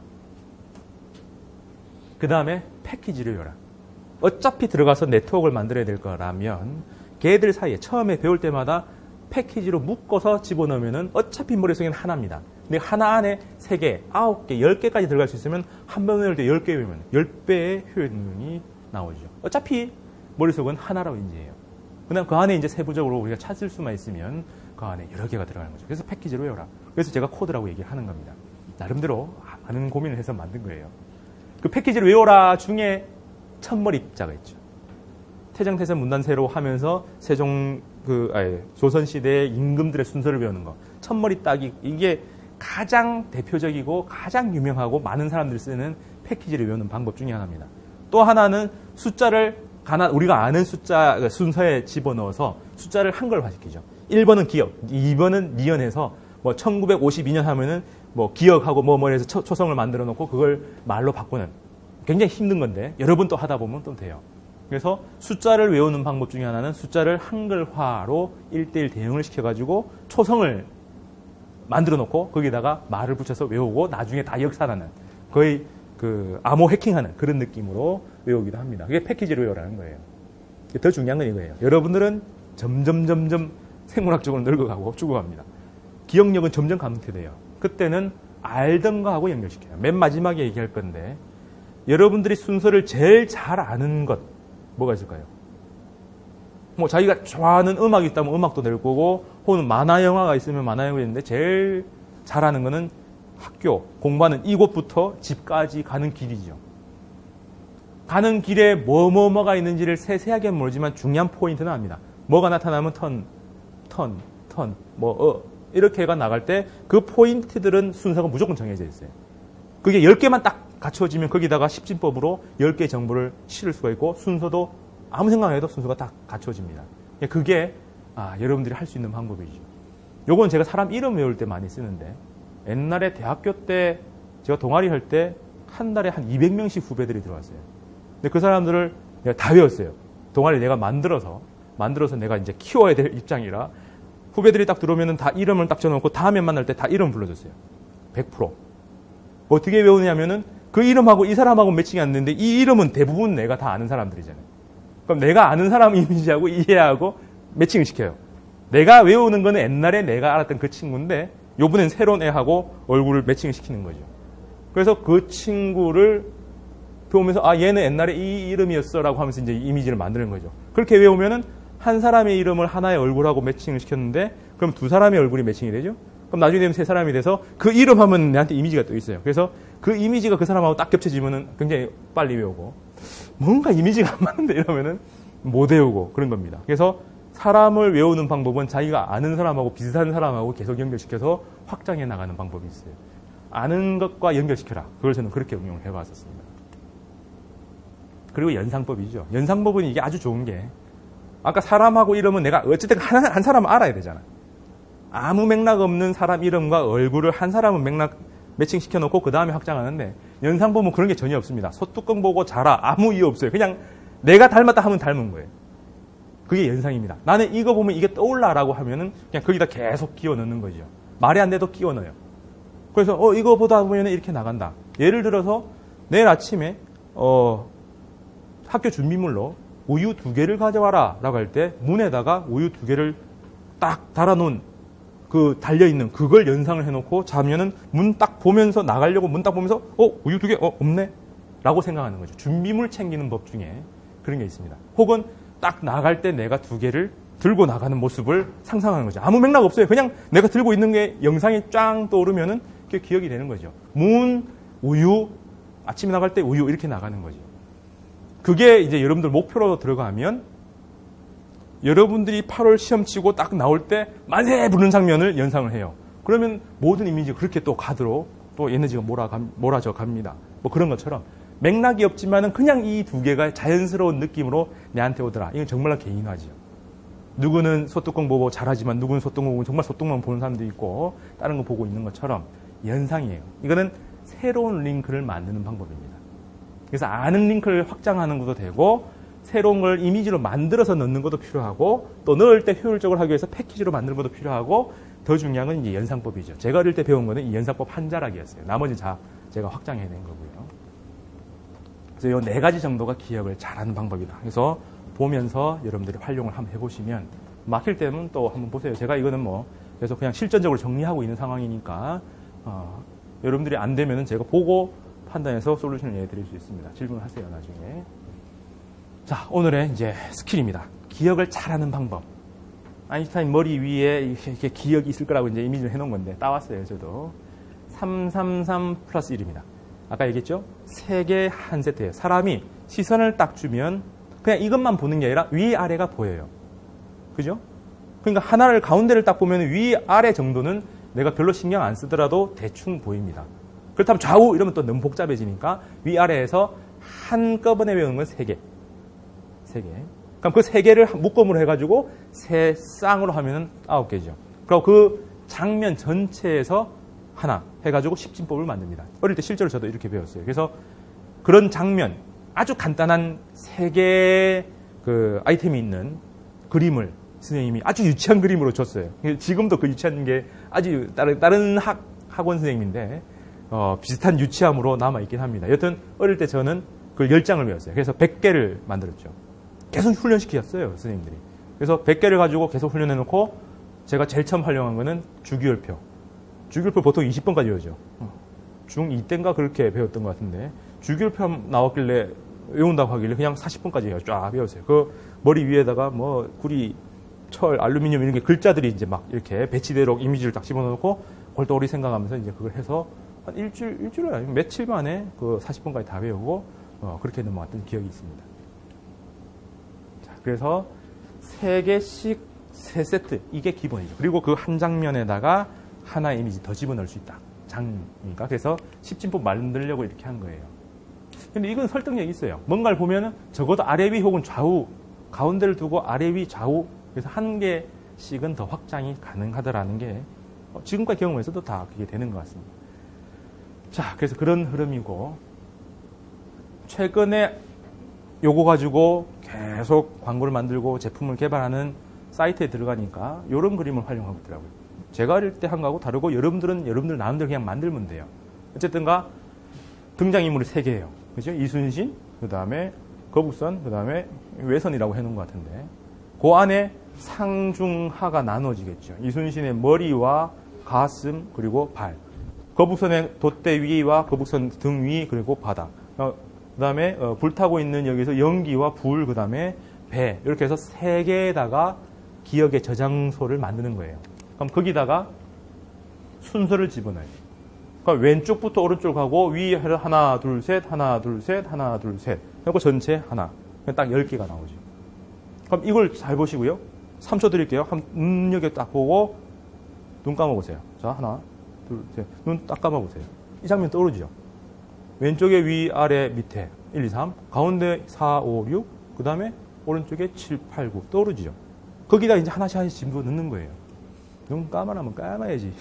그 다음에 패키지를 외워라. 어차피 들어가서 네트워크를 만들어야 될 거라면 걔들 사이에 처음에 배울 때마다 패키지로 묶어서 집어넣으면 어차피 머릿속에는 하나입니다. 근데 하나 안에 세 개, 아홉 개, 열 개까지 들어갈 수 있으면 한 번 외울 때 열 개 외우면 열 배의 효율이 나오죠. 어차피 머릿속은 하나라고 인지해요. 그다음 그 안에 이제 세부적으로 우리가 찾을 수만 있으면 그 안에 여러 개가 들어가는 거죠. 그래서 패키지로 외워라. 그래서 제가 코드라고 얘기를 하는 겁니다. 나름대로 많은 고민을 해서 만든 거예요. 그 패키지를 외워라 중에 첫머리자가 있죠. 태정태세 문단세로 하면서 세종 그 아니, 조선 시대의 임금들의 순서를 배우는 거. 첫머리 따기 이게 가장 대표적이고 가장 유명하고 많은 사람들이 쓰는 패키지를 외우는 방법 중에 하나입니다. 또 하나는 숫자를 가나, 우리가 아는 숫자 순서에 집어넣어서 숫자를 한글화시키죠. 일 번은 기억, 이 번은 미연해서 뭐 천구백오십이 년 하면은 뭐 기억하고 뭐 뭐 해서 초, 초성을 만들어 놓고 그걸 말로 바꾸는 굉장히 힘든 건데 여러분 또 하다 보면 또 돼요. 그래서 숫자를 외우는 방법 중에 하나는 숫자를 한글화로 일 대일 대응을 시켜가지고 초성을 만들어 놓고 거기다가 말을 붙여서 외우고 나중에 다 역산하는 거의 그 암호 해킹하는 그런 느낌으로 외우기도 합니다. 그게 패키지로 외우라는 거예요. 더 중요한 건 이거예요. 여러분들은 점점 점점 생물학적으로 늙어가고 죽어갑니다. 기억력은 점점 감퇴돼요. 그때는 알던 거하고 연결시켜요. 맨 마지막에 얘기할 건데 여러분들이 순서를 제일 잘 아는 것 뭐가 있을까요? 뭐 자기가 좋아하는 음악이 있다면 음악도 낼 거고 혹은 만화 영화가 있으면 만화 영화가 있는데 제일 잘하는 거는 학교, 공부하는 이곳부터 집까지 가는 길이죠. 가는 길에 뭐, 뭐, 뭐가 있는지를 세세하게 모르지만 중요한 포인트는 압니다. 뭐가 나타나면 턴, 턴, 턴, 뭐, 어, 이렇게가 나갈 때 그 포인트들은 순서가 무조건 정해져 있어요. 그게 열 개만 딱 갖춰지면 거기다가 십진법으로 열 개의 정보를 실을 수가 있고 순서도 아무 생각 안 해도 순서가 딱 갖춰집니다. 그게 아, 여러분들이 할 수 있는 방법이죠. 요건 제가 사람 이름 외울 때 많이 쓰는데 옛날에 대학교 때 제가 동아리 할 때 한 달에 한 이백 명씩 후배들이 들어왔어요. 근데 그 사람들을 내가 다 외웠어요. 동아리 내가 만들어서 만들어서 내가 이제 키워야 될 입장이라 후배들이 딱 들어오면은 다 이름을 딱 적어놓고 다음에 만날 때 다 이름 불러줬어요. 백 퍼센트. 어떻게 외우냐면은 그 이름하고 이 사람하고 매칭이 안 되는데 이 이름은 대부분 내가 다 아는 사람들이잖아요. 그럼 내가 아는 사람 이미지하고 이해하고 매칭을 시켜요. 내가 외우는 거는 옛날에 내가 알았던 그 친구인데 요번엔 새로운 애하고 얼굴을 매칭을 시키는 거죠. 그래서 그 친구를 보면서 아 얘는 옛날에 이 이름이었어 라고 하면서 이제 이미지를 만드는 거죠. 그렇게 외우면은 한 사람의 이름을 하나의 얼굴하고 매칭을 시켰는데 그럼 두 사람의 얼굴이 매칭이 되죠. 그럼 나중에 되면 세 사람이 돼서 그 이름 하면 내한테 이미지가 또 있어요. 그래서 그 이미지가 그 사람하고 딱 겹쳐지면은 굉장히 빨리 외우고 뭔가 이미지가 안 맞는데 이러면은 못 외우고 그런 겁니다. 그래서 사람을 외우는 방법은 자기가 아는 사람하고 비슷한 사람하고 계속 연결시켜서 확장해 나가는 방법이 있어요. 아는 것과 연결시켜라. 그걸 저는 그렇게 응용을 해봤었습니다. 그리고 연상법이죠. 연상법은 이게 아주 좋은 게 아까 사람하고 이름은 내가 어쨌든 한, 한 사람은 알아야 되잖아. 아무 맥락 없는 사람 이름과 얼굴을 한 사람은 맥락 매칭시켜놓고 그 다음에 확장하는데 연상법은 그런 게 전혀 없습니다. 소뚜껑 보고 자라. 아무 이유 없어요. 그냥 내가 닮았다 하면 닮은 거예요. 그게 연상입니다. 나는 이거 보면 이게 떠올라라고 하면은 그냥 거기다 계속 끼워 넣는 거죠. 말이 안 돼도 끼워 넣어요. 그래서 어 이거 보다 보면 이렇게 나간다. 예를 들어서 내일 아침에 어 학교 준비물로 우유 두 개를 가져와라 라고 할 때 문에다가 우유 두 개를 딱 달아놓은 그 달려있는 그걸 연상을 해놓고 자면은 문 딱 보면서 나가려고 문 딱 보면서 어 우유 두 개 어 없네 라고 생각하는 거죠. 준비물 챙기는 법 중에 그런 게 있습니다. 혹은 딱 나갈 때 내가 두 개를 들고 나가는 모습을 상상하는 거죠. 아무 맥락 없어요. 그냥 내가 들고 있는 게 영상이 쫙 떠오르면은 그게 기억이 되는 거죠. 문, 우유, 아침에 나갈 때 우유 이렇게 나가는 거죠. 그게 이제 여러분들 목표로 들어가면 여러분들이 팔월 시험 치고 딱 나올 때 만세 부르는 장면을 연상을 해요. 그러면 모든 이미지가 그렇게 또 가도록 또 에너지가 몰아가, 몰아져 갑니다. 뭐 그런 것처럼 맥락이 없지만은 그냥 이 두 개가 자연스러운 느낌으로 내한테 오더라. 이건 정말 개인화죠. 누구는 소뚜껑 보고 잘하지만 누구는 소뚜껑 보고 정말 소뚜껑만 보는 사람도 있고 다른 거 보고 있는 것처럼 연상이에요. 이거는 새로운 링크를 만드는 방법입니다. 그래서 아는 링크를 확장하는 것도 되고 새로운 걸 이미지로 만들어서 넣는 것도 필요하고 또 넣을 때 효율적으로 하기 위해서 패키지로 만드는 것도 필요하고 더 중요한 건 이제 연상법이죠. 제가 어릴 때 배운 거는 이 연상법 한 자락이었어요. 나머지 다 제가 확장해낸 거고요. 그래서 이 네 가지 정도가 기억을 잘하는 방법이다. 그래서 보면서 여러분들이 활용을 한번 해보시면 막힐 때는 또 한번 보세요. 제가 이거는 뭐 그래서 그냥 실전적으로 정리하고 있는 상황이니까 어, 여러분들이 안 되면은 제가 보고 판단해서 솔루션을 내드릴 수 있습니다. 질문하세요 나중에. 자, 오늘의 이제 스킬입니다. 기억을 잘하는 방법. 아인슈타인 머리 위에 이렇게 기억이 있을 거라고 이제 이미지를 해놓은 건데 따왔어요 저도. 삼삼삼 플러스 일입니다. 아까 얘기했죠? 세 개 한 세트예요. 사람이 시선을 딱 주면 그냥 이것만 보는 게 아니라 위아래가 보여요. 그죠? 그러니까 하나를 가운데를 딱 보면 위아래 정도는 내가 별로 신경 안 쓰더라도 대충 보입니다. 그렇다면 좌우 이러면 또 너무 복잡해지니까 위아래에서 한꺼번에 외우는 건 세 개. 세 개. 그럼 그 세 개를 묶음으로 해가지고 세 쌍으로 하면은 아홉 개죠. 그리고 그 장면 전체에서 하나 해가지고 십진법을 만듭니다. 어릴 때 실제로 저도 이렇게 배웠어요. 그래서 그런 장면, 아주 간단한 세 개의 그 아이템이 있는 그림을 선생님이 아주 유치한 그림으로 줬어요. 지금도 그 유치한 게 아주 다른, 다른 학, 학원 선생님인데, 어, 비슷한 유치함으로 남아있긴 합니다. 여튼 어릴 때 저는 그걸 열 장을 외웠어요. 그래서 백 개를 만들었죠. 계속 훈련시켰어요, 선생님들이. 그래서 백 개를 가지고 계속 훈련해놓고 제가 제일 처음 활용한 거는 주기율표. 주기율표 보통 이십 번까지 외우죠. 중이 때인가 그렇게 배웠던 것 같은데 주기율표 나왔길래 외운다고 하길래 그냥 사십 번까지 쫙 외웠어요. 그 머리 위에다가 뭐 구리, 철, 알루미늄 이런 게 글자들이 이제 막 이렇게 배치대로 이미지를 딱 집어넣고 골똘히 생각하면서 이제 그걸 해서 한 일주일, 일주일 아니면 며칠 만에 그 사십 번까지 다 외우고 어, 그렇게 넘어갔던 기억이 있습니다. 자, 그래서 세 개씩 세 세트 이게 기본이죠. 그리고 그 한 장면에다가 하나의 이미지 더 집어넣을 수 있다. 장이니까. 그래서 십진법 만들려고 이렇게 한 거예요. 근데 이건 설득력이 있어요. 뭔가를 보면은 적어도 아래 위 혹은 좌우, 가운데를 두고 아래 위 좌우, 그래서 한 개씩은 더 확장이 가능하다라는 게 지금까지 경험에서도 다 그게 되는 것 같습니다. 자, 그래서 그런 흐름이고, 최근에 요거 가지고 계속 광고를 만들고 제품을 개발하는 사이트에 들어가니까 이런 그림을 활용하고 있더라고요. 제가 어릴 때 한 거하고 다르고 여러분들은 여러분들 나름대로 그냥 만들면 돼요. 어쨌든가 등장인물이 세 개예요. 그죠? 이순신, 그 다음에 거북선, 그 다음에 외선이라고 해놓은 것 같은데 그 안에 상중하가 나눠지겠죠. 이순신의 머리와 가슴 그리고 발, 거북선의 돛대 위와 거북선 등 위 그리고 바닥, 어, 그 다음에 어, 불타고 있는 여기서 연기와 불, 그 다음에 배, 이렇게 해서 세 개에다가 기억의 저장소를 만드는 거예요. 그럼 거기다가 순서를 집어넣어요. 그러니까 왼쪽부터 오른쪽 하고 위에 하나 둘 셋 하나 둘 셋 하나 둘 셋 그리고 전체 하나, 딱 열 개가 나오죠. 그럼 이걸 잘 보시고요. 삼 초 드릴게요. 한 눈여겨 딱 보고 눈 감아보세요. 자, 하나 둘 셋, 눈 딱 감아보세요. 이 장면 떠오르죠? 왼쪽에 위 아래 밑에 일, 이, 삼, 가운데 사, 오, 육, 그 다음에 오른쪽에 칠, 팔, 구 떠오르죠? 거기다 이제 하나씩 하나씩 집어 넣는 거예요. 눈 감아라면 감아야지.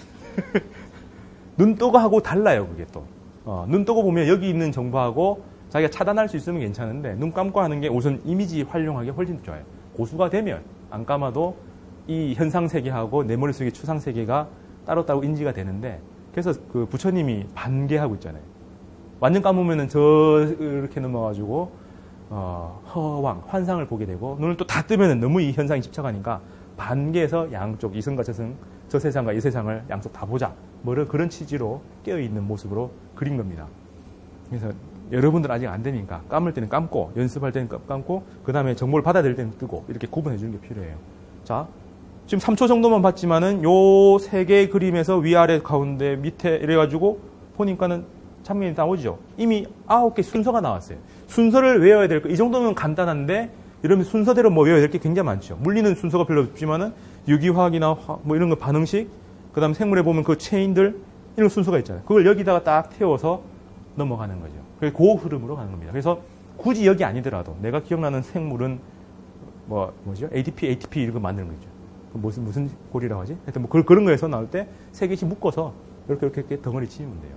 눈 뜨고 하고 달라요, 그게 또. 어, 눈 뜨고 보면 여기 있는 정보하고 자기가 차단할 수 있으면 괜찮은데 눈 감고 하는 게 우선 이미지 활용하기 훨씬 좋아요. 고수가 되면 안 감아도 이 현상세계하고 내 머릿속의 추상세계가 따로따로 인지가 되는데, 그래서 그 부처님이 반개하고 있잖아요. 완전 감으면은 저 이렇게 넘어가지고 어, 허왕, 환상을 보게 되고, 눈을 또 다 뜨면은 너무 이 현상에 집착하니까 반개해서 양쪽 이승과 저승, 저 세상과 이 세상을 양쪽 다 보자, 뭐 그런 취지로 깨어있는 모습으로 그린 겁니다. 그래서 여러분들 아직 안 되니까 감을 때는 감고, 연습할 때는 감고, 그 다음에 정보를 받아들일 때는 뜨고, 이렇게 구분해 주는 게 필요해요. 자, 지금 삼 초 정도만 봤지만은 요 세 개의 그림에서 위아래 가운데 밑에 이래가지고 보니까는 장면이 나오죠. 이미 아홉 개 순서가 나왔어요. 순서를 외워야 될 거, 이 정도면 간단한데, 여러분 순서대로 뭐 외워야 될 게 굉장히 많죠. 물리는 순서가 별로 없지만은 유기화학이나 화, 뭐 이런 거 반응식, 그 다음 생물에 보면 그 체인들, 이런 순서가 있잖아요. 그걸 여기다가 딱 태워서 넘어가는 거죠. 그래서 그 흐름으로 가는 겁니다. 그래서 굳이 여기 아니더라도 내가 기억나는 생물은 뭐, 뭐죠? 에이티피, 에이티피 이런 거 만드는 거죠. 무슨, 무슨 고리라고 하지? 하여튼 뭐 그런 거에서 나올 때 세 개씩 묶어서 이렇게 이렇게, 이렇게 덩어리 치면 돼요.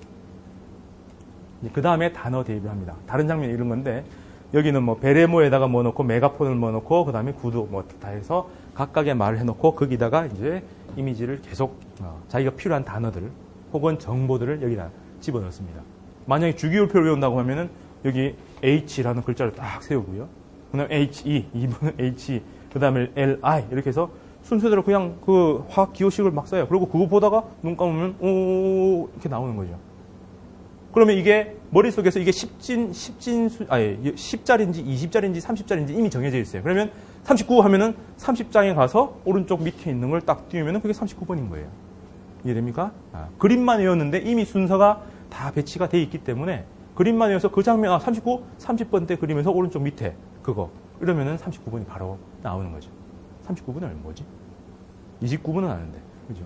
그 다음에 단어 대입을 합니다. 다른 장면 이런 건데, 여기는 뭐 베레모에다가 뭐 넣고 메가폰을 뭐 넣고 그 다음에 구두 뭐 다 해서 각각의 말을 해놓고 거기다가 이제 이미지를 계속 어, 자기가 필요한 단어들 혹은 정보들을 여기다 집어넣습니다. 만약에 주기율표를 외운다고 하면은 여기 H라는 글자를 딱 세우고요. 그 다음에 에이치 이, 이 번은 에이치 이, 그 다음에 엘 아이 이렇게 해서 순서대로 그냥 그 화학 기호식을 막 써요. 그리고 그거 보다가 눈 감으면 오 이렇게 나오는 거죠. 그러면 이게 머릿속에서 이게 십진, 십진, 아니, 십자리인지 이십자리인지 삼십자리인지 이미 정해져 있어요. 그러면 삼십구 하면은 삼십 장에 가서 오른쪽 밑에 있는 걸 딱 띄우면은 그게 삼십구 번인 거예요. 이해됩니까? 아, 그림만 외웠는데 이미 순서가 다 배치가 돼 있기 때문에 그림만 외워서 그 장면, 아, 삼십구, 삼십 번 때 그리면서 오른쪽 밑에 그거. 이러면은 삼십구 번이 바로 나오는 거죠. 삼십구 번은 뭐지? 이십구 번은 아는데. 그죠?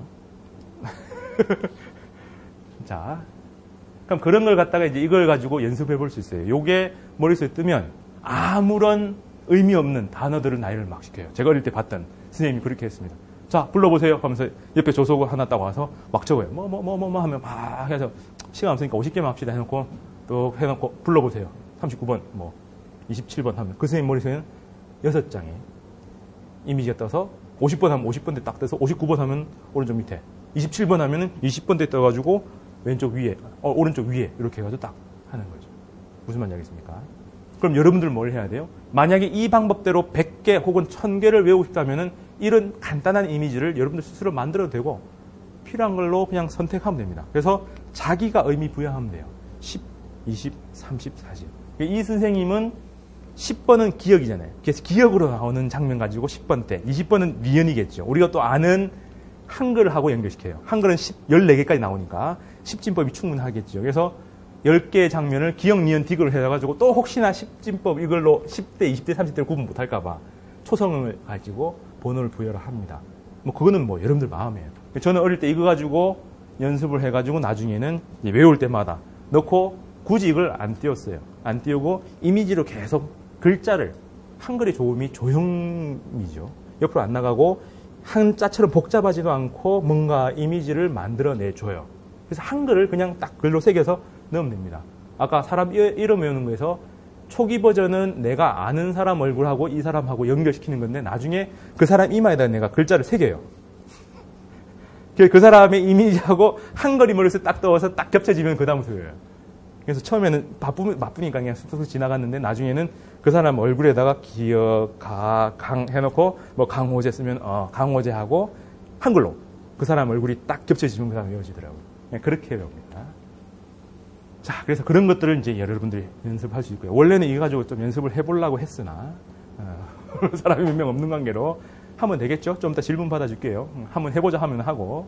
자. 그럼 그런 걸 갖다가 이제 이걸 가지고 연습해 볼 수 있어요. 요게 머릿속에 뜨면 아무런 의미 없는 단어들을 나열을 막 시켜요. 제가 어릴 때 봤던 선생님이 그렇게 했습니다. 자, 불러보세요 하면서 옆에 조서고 하나 딱 와서 막 적어요. 뭐, 뭐, 뭐, 뭐, 뭐 하면 막 해서 시간 없으니까 오십 개만 합시다 해놓고 또 해놓고 불러보세요. 삼십구 번, 뭐, 이십칠 번 하면 그 선생님 머릿속에는 여섯 장에 이미지가 떠서 오십 번 하면 오십 번대 딱 떠서 오십구 번 하면 오른쪽 밑에, 이십칠 번 하면은 이십 번대 떠가지고 왼쪽 위에, 어, 오른쪽 위에 이렇게 해가지고 딱 하는 거죠. 무슨 말인지 알겠습니까? 그럼 여러분들 뭘 해야 돼요? 만약에 이 방법대로 백 개 혹은 천 개를 외우고 싶다면은 이런 간단한 이미지를 여러분들 스스로 만들어도 되고 필요한 걸로 그냥 선택하면 됩니다. 그래서 자기가 의미 부여하면 돼요. 십, 이십, 삼십, 사십. 이 선생님은 십 번은 기억이잖아요. 그래서 기억으로 나오는 장면 가지고 십 번 때, 이십 번은 미연이겠죠. 우리가 또 아는 한글하고 연결시켜요. 한글은 열네 개까지 나오니까 십진법이 충분하겠죠. 그래서 열 개의 장면을 기억, 니은, 디귿을 해가지고 또 혹시나 십진법 이걸로 십 대, 이십 대, 삼십 대를 구분 못할까봐 초성을 가지고 번호를 부여를 합니다. 뭐 그거는 뭐 여러분들 마음이에요. 저는 어릴 때 이거 가지고 연습을 해가지고 나중에는 외울 때마다 넣고 굳이 이걸 안 띄웠어요. 안 띄우고 이미지로 계속 글자를, 한글의 조음이 조형이죠. 옆으로 안 나가고 한자처럼 복잡하지도 않고 뭔가 이미지를 만들어내줘요. 그래서 한글을 그냥 딱 글로 새겨서 넣으면 됩니다. 아까 사람 이름 외우는 거에서 초기 버전은 내가 아는 사람 얼굴하고 이 사람하고 연결시키는 건데 나중에 그 사람 이마에다 내가 글자를 새겨요. 그 사람의 이미지하고 한거리 머릿속에 딱 떠서 딱 겹쳐지면 그 다음 소리예요. 그래서 처음에는 바쁘, 바쁘니까 그냥 쑥쑥 지나갔는데 나중에는 그 사람 얼굴에다가 기억, 가, 강 해놓고 뭐 강호재 쓰면 어, 강호재 하고 한글로 그 사람 얼굴이 딱 겹쳐지면 그 다음 외워지더라고요. 그렇게 외웁니다. 자, 그래서 그런 것들을 이제 여러분들이 연습할 수 있고요. 원래는 이거 가지고 좀 연습을 해보려고 했으나 어, 사람이 몇 명 없는 관계로 하면 되겠죠? 좀 이따 질문 받아줄게요. 한번 해보자 하면 하고.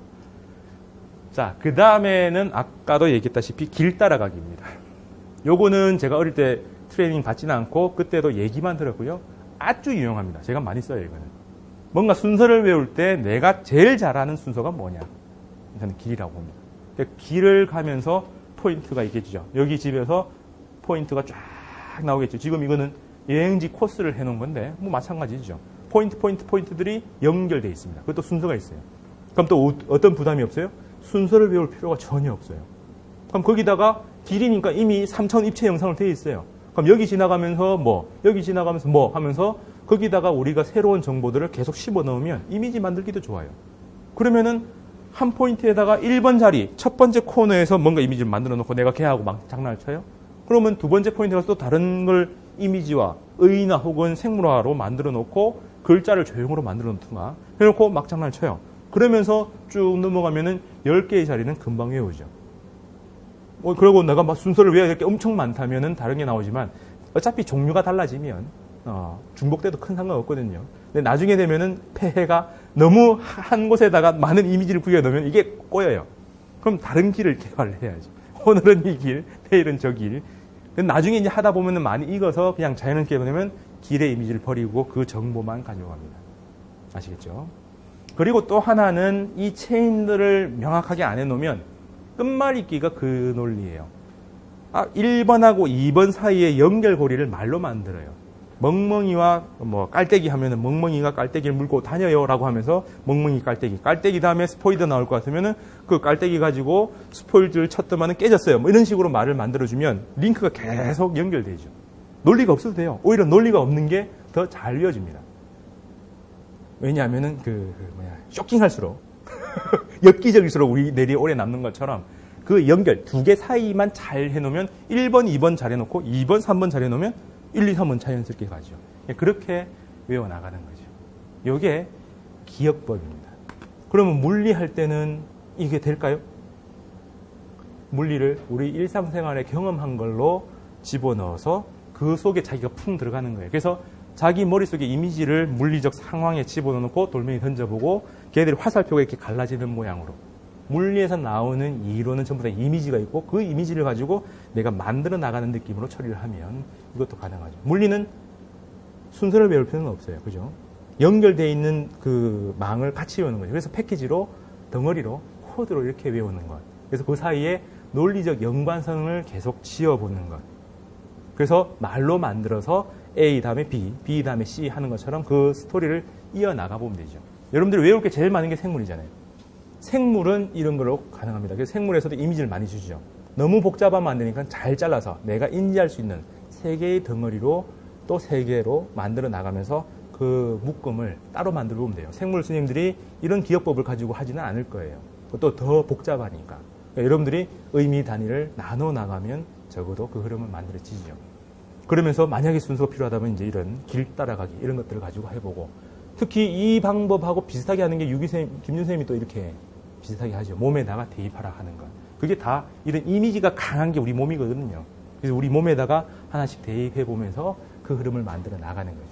자, 그 다음에는 아까도 얘기했다시피 길 따라가기입니다. 요거는 제가 어릴 때 트레이닝 받지는 않고 그때도 얘기만 들었고요. 아주 유용합니다. 제가 많이 써요, 이거는. 뭔가 순서를 외울 때 내가 제일 잘하는 순서가 뭐냐? 저는 길이라고 봅니다. 그러니까 길을 가면서 포인트가 있겠죠. 여기 집에서 포인트가 쫙 나오겠죠. 지금 이거는 여행지 코스를 해놓은 건데 뭐 마찬가지죠. 포인트, 포인트, 포인트들이 연결되어 있습니다. 그것도 순서가 있어요. 그럼 또 어떤 부담이 없어요? 순서를 외울 필요가 전혀 없어요. 그럼 거기다가 길이니까 이미 삼천 입체 영상으로 되어 있어요. 그럼 여기 지나가면서 뭐, 여기 지나가면서 뭐 하면서 거기다가 우리가 새로운 정보들을 계속 씹어 넣으면 이미지 만들기도 좋아요. 그러면은 한 포인트에다가 일 번 자리, 첫 번째 코너에서 뭔가 이미지를 만들어 놓고 내가 걔하고 막 장난을 쳐요? 그러면 두 번째 포인트 가서 또 다른 걸 이미지와 의나 혹은 생물화로 만들어 놓고 글자를 조형으로 만들어 놓든가 해놓고 막 장난을 쳐요. 그러면서 쭉 넘어가면은 열 개의 자리는 금방 외우죠. 뭐, 그리고 내가 막 순서를 외워야 될 게 엄청 많다면은 다른 게 나오지만 어차피 종류가 달라지면, 어, 중복돼도 큰 상관없거든요. 근데 나중에 되면은 폐해가 너무 한 곳에다가 많은 이미지를 구겨 넣으면 이게 꼬여요. 그럼 다른 길을 개발을 해야죠. 오늘은 이 길, 내일은 저 길. 나중에 이제 하다 보면은 많이 익어서 그냥 자연스럽게 보내면 길의 이미지를 버리고 그 정보만 가져갑니다. 아시겠죠? 그리고 또 하나는 이 체인들을 명확하게 안 해놓으면 끝말잇기가 그 논리예요. 아, 일 번하고 이 번 사이에 연결고리를 말로 만들어요. 멍멍이와 뭐 깔때기 하면은 멍멍이가 깔때기를 물고 다녀요라고 하면서 멍멍이 깔때기, 깔때기 다음에 스포이드 나올 것 같으면은 그 깔때기 가지고 스포이드를 쳤더만은 깨졌어요. 뭐 이런 식으로 말을 만들어주면 링크가 계속 연결되죠. 논리가 없어도 돼요. 오히려 논리가 없는 게 더 잘 이어집니다. 왜냐하면은 그, 그 뭐야 쇼킹할수록 엽기적일수록 우리 뇌리에 오래 남는 것처럼 그 연결 두 개 사이만 잘 해놓으면 일 번, 이 번 잘 해놓고 이 번, 삼 번 잘 해놓으면 일, 이, 삼은 자연스럽게 가죠. 그렇게 외워나가는 거죠. 이게 기억법입니다. 그러면 물리할 때는 이게 될까요? 물리를 우리 일상생활에 경험한 걸로 집어넣어서 그 속에 자기가 풍 들어가는 거예요. 그래서 자기 머릿속에 이미지를 물리적 상황에 집어넣고 돌멩이 던져보고 걔들이 화살표가 이렇게 갈라지는 모양으로 물리에서 나오는 이론은 전부 다 이미지가 있고 그 이미지를 가지고 내가 만들어 나가는 느낌으로 처리를 하면 이것도 가능하죠. 물리는 순서를 외울 필요는 없어요. 그죠? 연결되어 있는 그 망을 같이 외우는 거죠. 그래서 패키지로 덩어리로 코드로 이렇게 외우는 것. 그래서 그 사이에 논리적 연관성을 계속 지어보는 것. 그래서 말로 만들어서 A 다음에 B, B 다음에 C 하는 것처럼 그 스토리를 이어나가 보면 되죠. 여러분들이 외울 게 제일 많은 게 생물이잖아요. 생물은 이런 걸로 가능합니다. 그래서 생물에서도 이미지를 많이 주죠. 너무 복잡하면 안 되니까 잘 잘라서 내가 인지할 수 있는 세 개의 덩어리로 또 세 개로 만들어 나가면서 그 묶음을 따로 만들어 보면 돼요. 생물 스님들이 이런 기억법을 가지고 하지는 않을 거예요. 또 더 복잡하니까. 그러니까 여러분들이 의미 단위를 나눠 나가면 적어도 그 흐름을 만들어지죠. 그러면서 만약에 순서가 필요하다면 이제 이런 길 따라가기 이런 것들을 가지고 해보고 특히 이 방법하고 비슷하게 하는 게 유기쌤, 김윤쌤이 또 이렇게 비슷하게 하죠. 몸에다가 대입하라 하는 것. 그게 다 이런 이미지가 강한 게 우리 몸이거든요. 그래서 우리 몸에다가 하나씩 대입해 보면서 그 흐름을 만들어 나가는 거죠.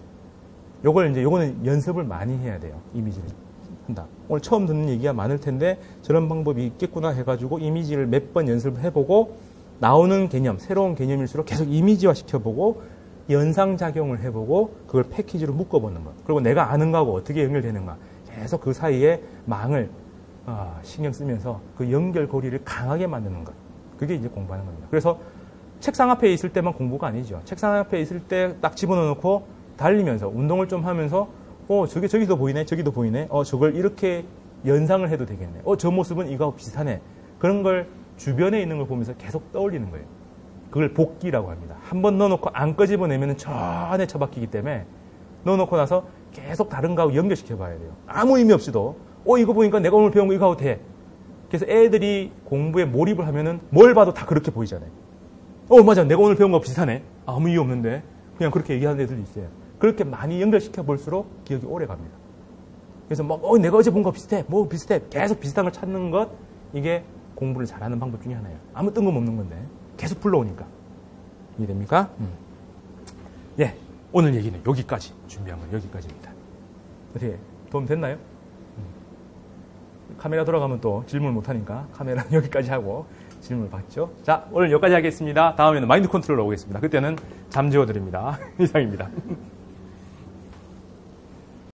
요걸 이제 요거는 연습을 많이 해야 돼요. 이미지를 한다. 오늘 처음 듣는 얘기가 많을 텐데 저런 방법이 있겠구나 해가지고 이미지를 몇 번 연습을 해보고 나오는 개념, 새로운 개념일수록 계속 이미지화 시켜보고 연상작용을 해보고 그걸 패키지로 묶어보는 것. 그리고 내가 아는 거하고 어떻게 연결되는가. 계속 그 사이에 망을 어, 신경 쓰면서 그 연결고리를 강하게 만드는 것. 그게 이제 공부하는 겁니다. 그래서 책상 앞에 있을 때만 공부가 아니죠. 책상 앞에 있을 때 딱 집어넣고 달리면서 운동을 좀 하면서 어 저게 저기도 보이네 저기도 보이네 어 저걸 이렇게 연상을 해도 되겠네 어 저 모습은 이거하고 비슷하네 그런 걸 주변에 있는 걸 보면서 계속 떠올리는 거예요. 그걸 복기라고 합니다. 한번 넣어놓고 안 끄집어내면 저 안에 처박히기 때문에 넣어놓고 나서 계속 다른 거하고 연결시켜 봐야 돼요. 아무 의미 없이도 어 이거 보니까 내가 오늘 배운 거 이거 하고 돼. 그래서 애들이 공부에 몰입을 하면은 뭘 봐도 다 그렇게 보이잖아요. 어 맞아 내가 오늘 배운 거 비슷하네. 아무 이유 없는데 그냥 그렇게 얘기하는 애들도 있어요. 그렇게 많이 연결시켜 볼수록 기억이 오래 갑니다. 그래서 막 어 내가 어제 본 거 비슷해. 뭐 비슷해. 계속 비슷한 걸 찾는 것 이게 공부를 잘하는 방법 중에 하나예요. 아무 뜬금없는 건데 계속 불러오니까. 이해됩니까? 음. 예, 오늘 얘기는 여기까지 준비한 건 여기까지입니다. 어떻게 도움 됐나요? 음. 카메라 돌아가면 또 질문을 못하니까 카메라는 여기까지 하고 질문을 받죠. 자, 오늘 여기까지 하겠습니다. 다음에는 마인드 컨트롤로 오겠습니다. 그때는 잠재워드립니다. 이상입니다.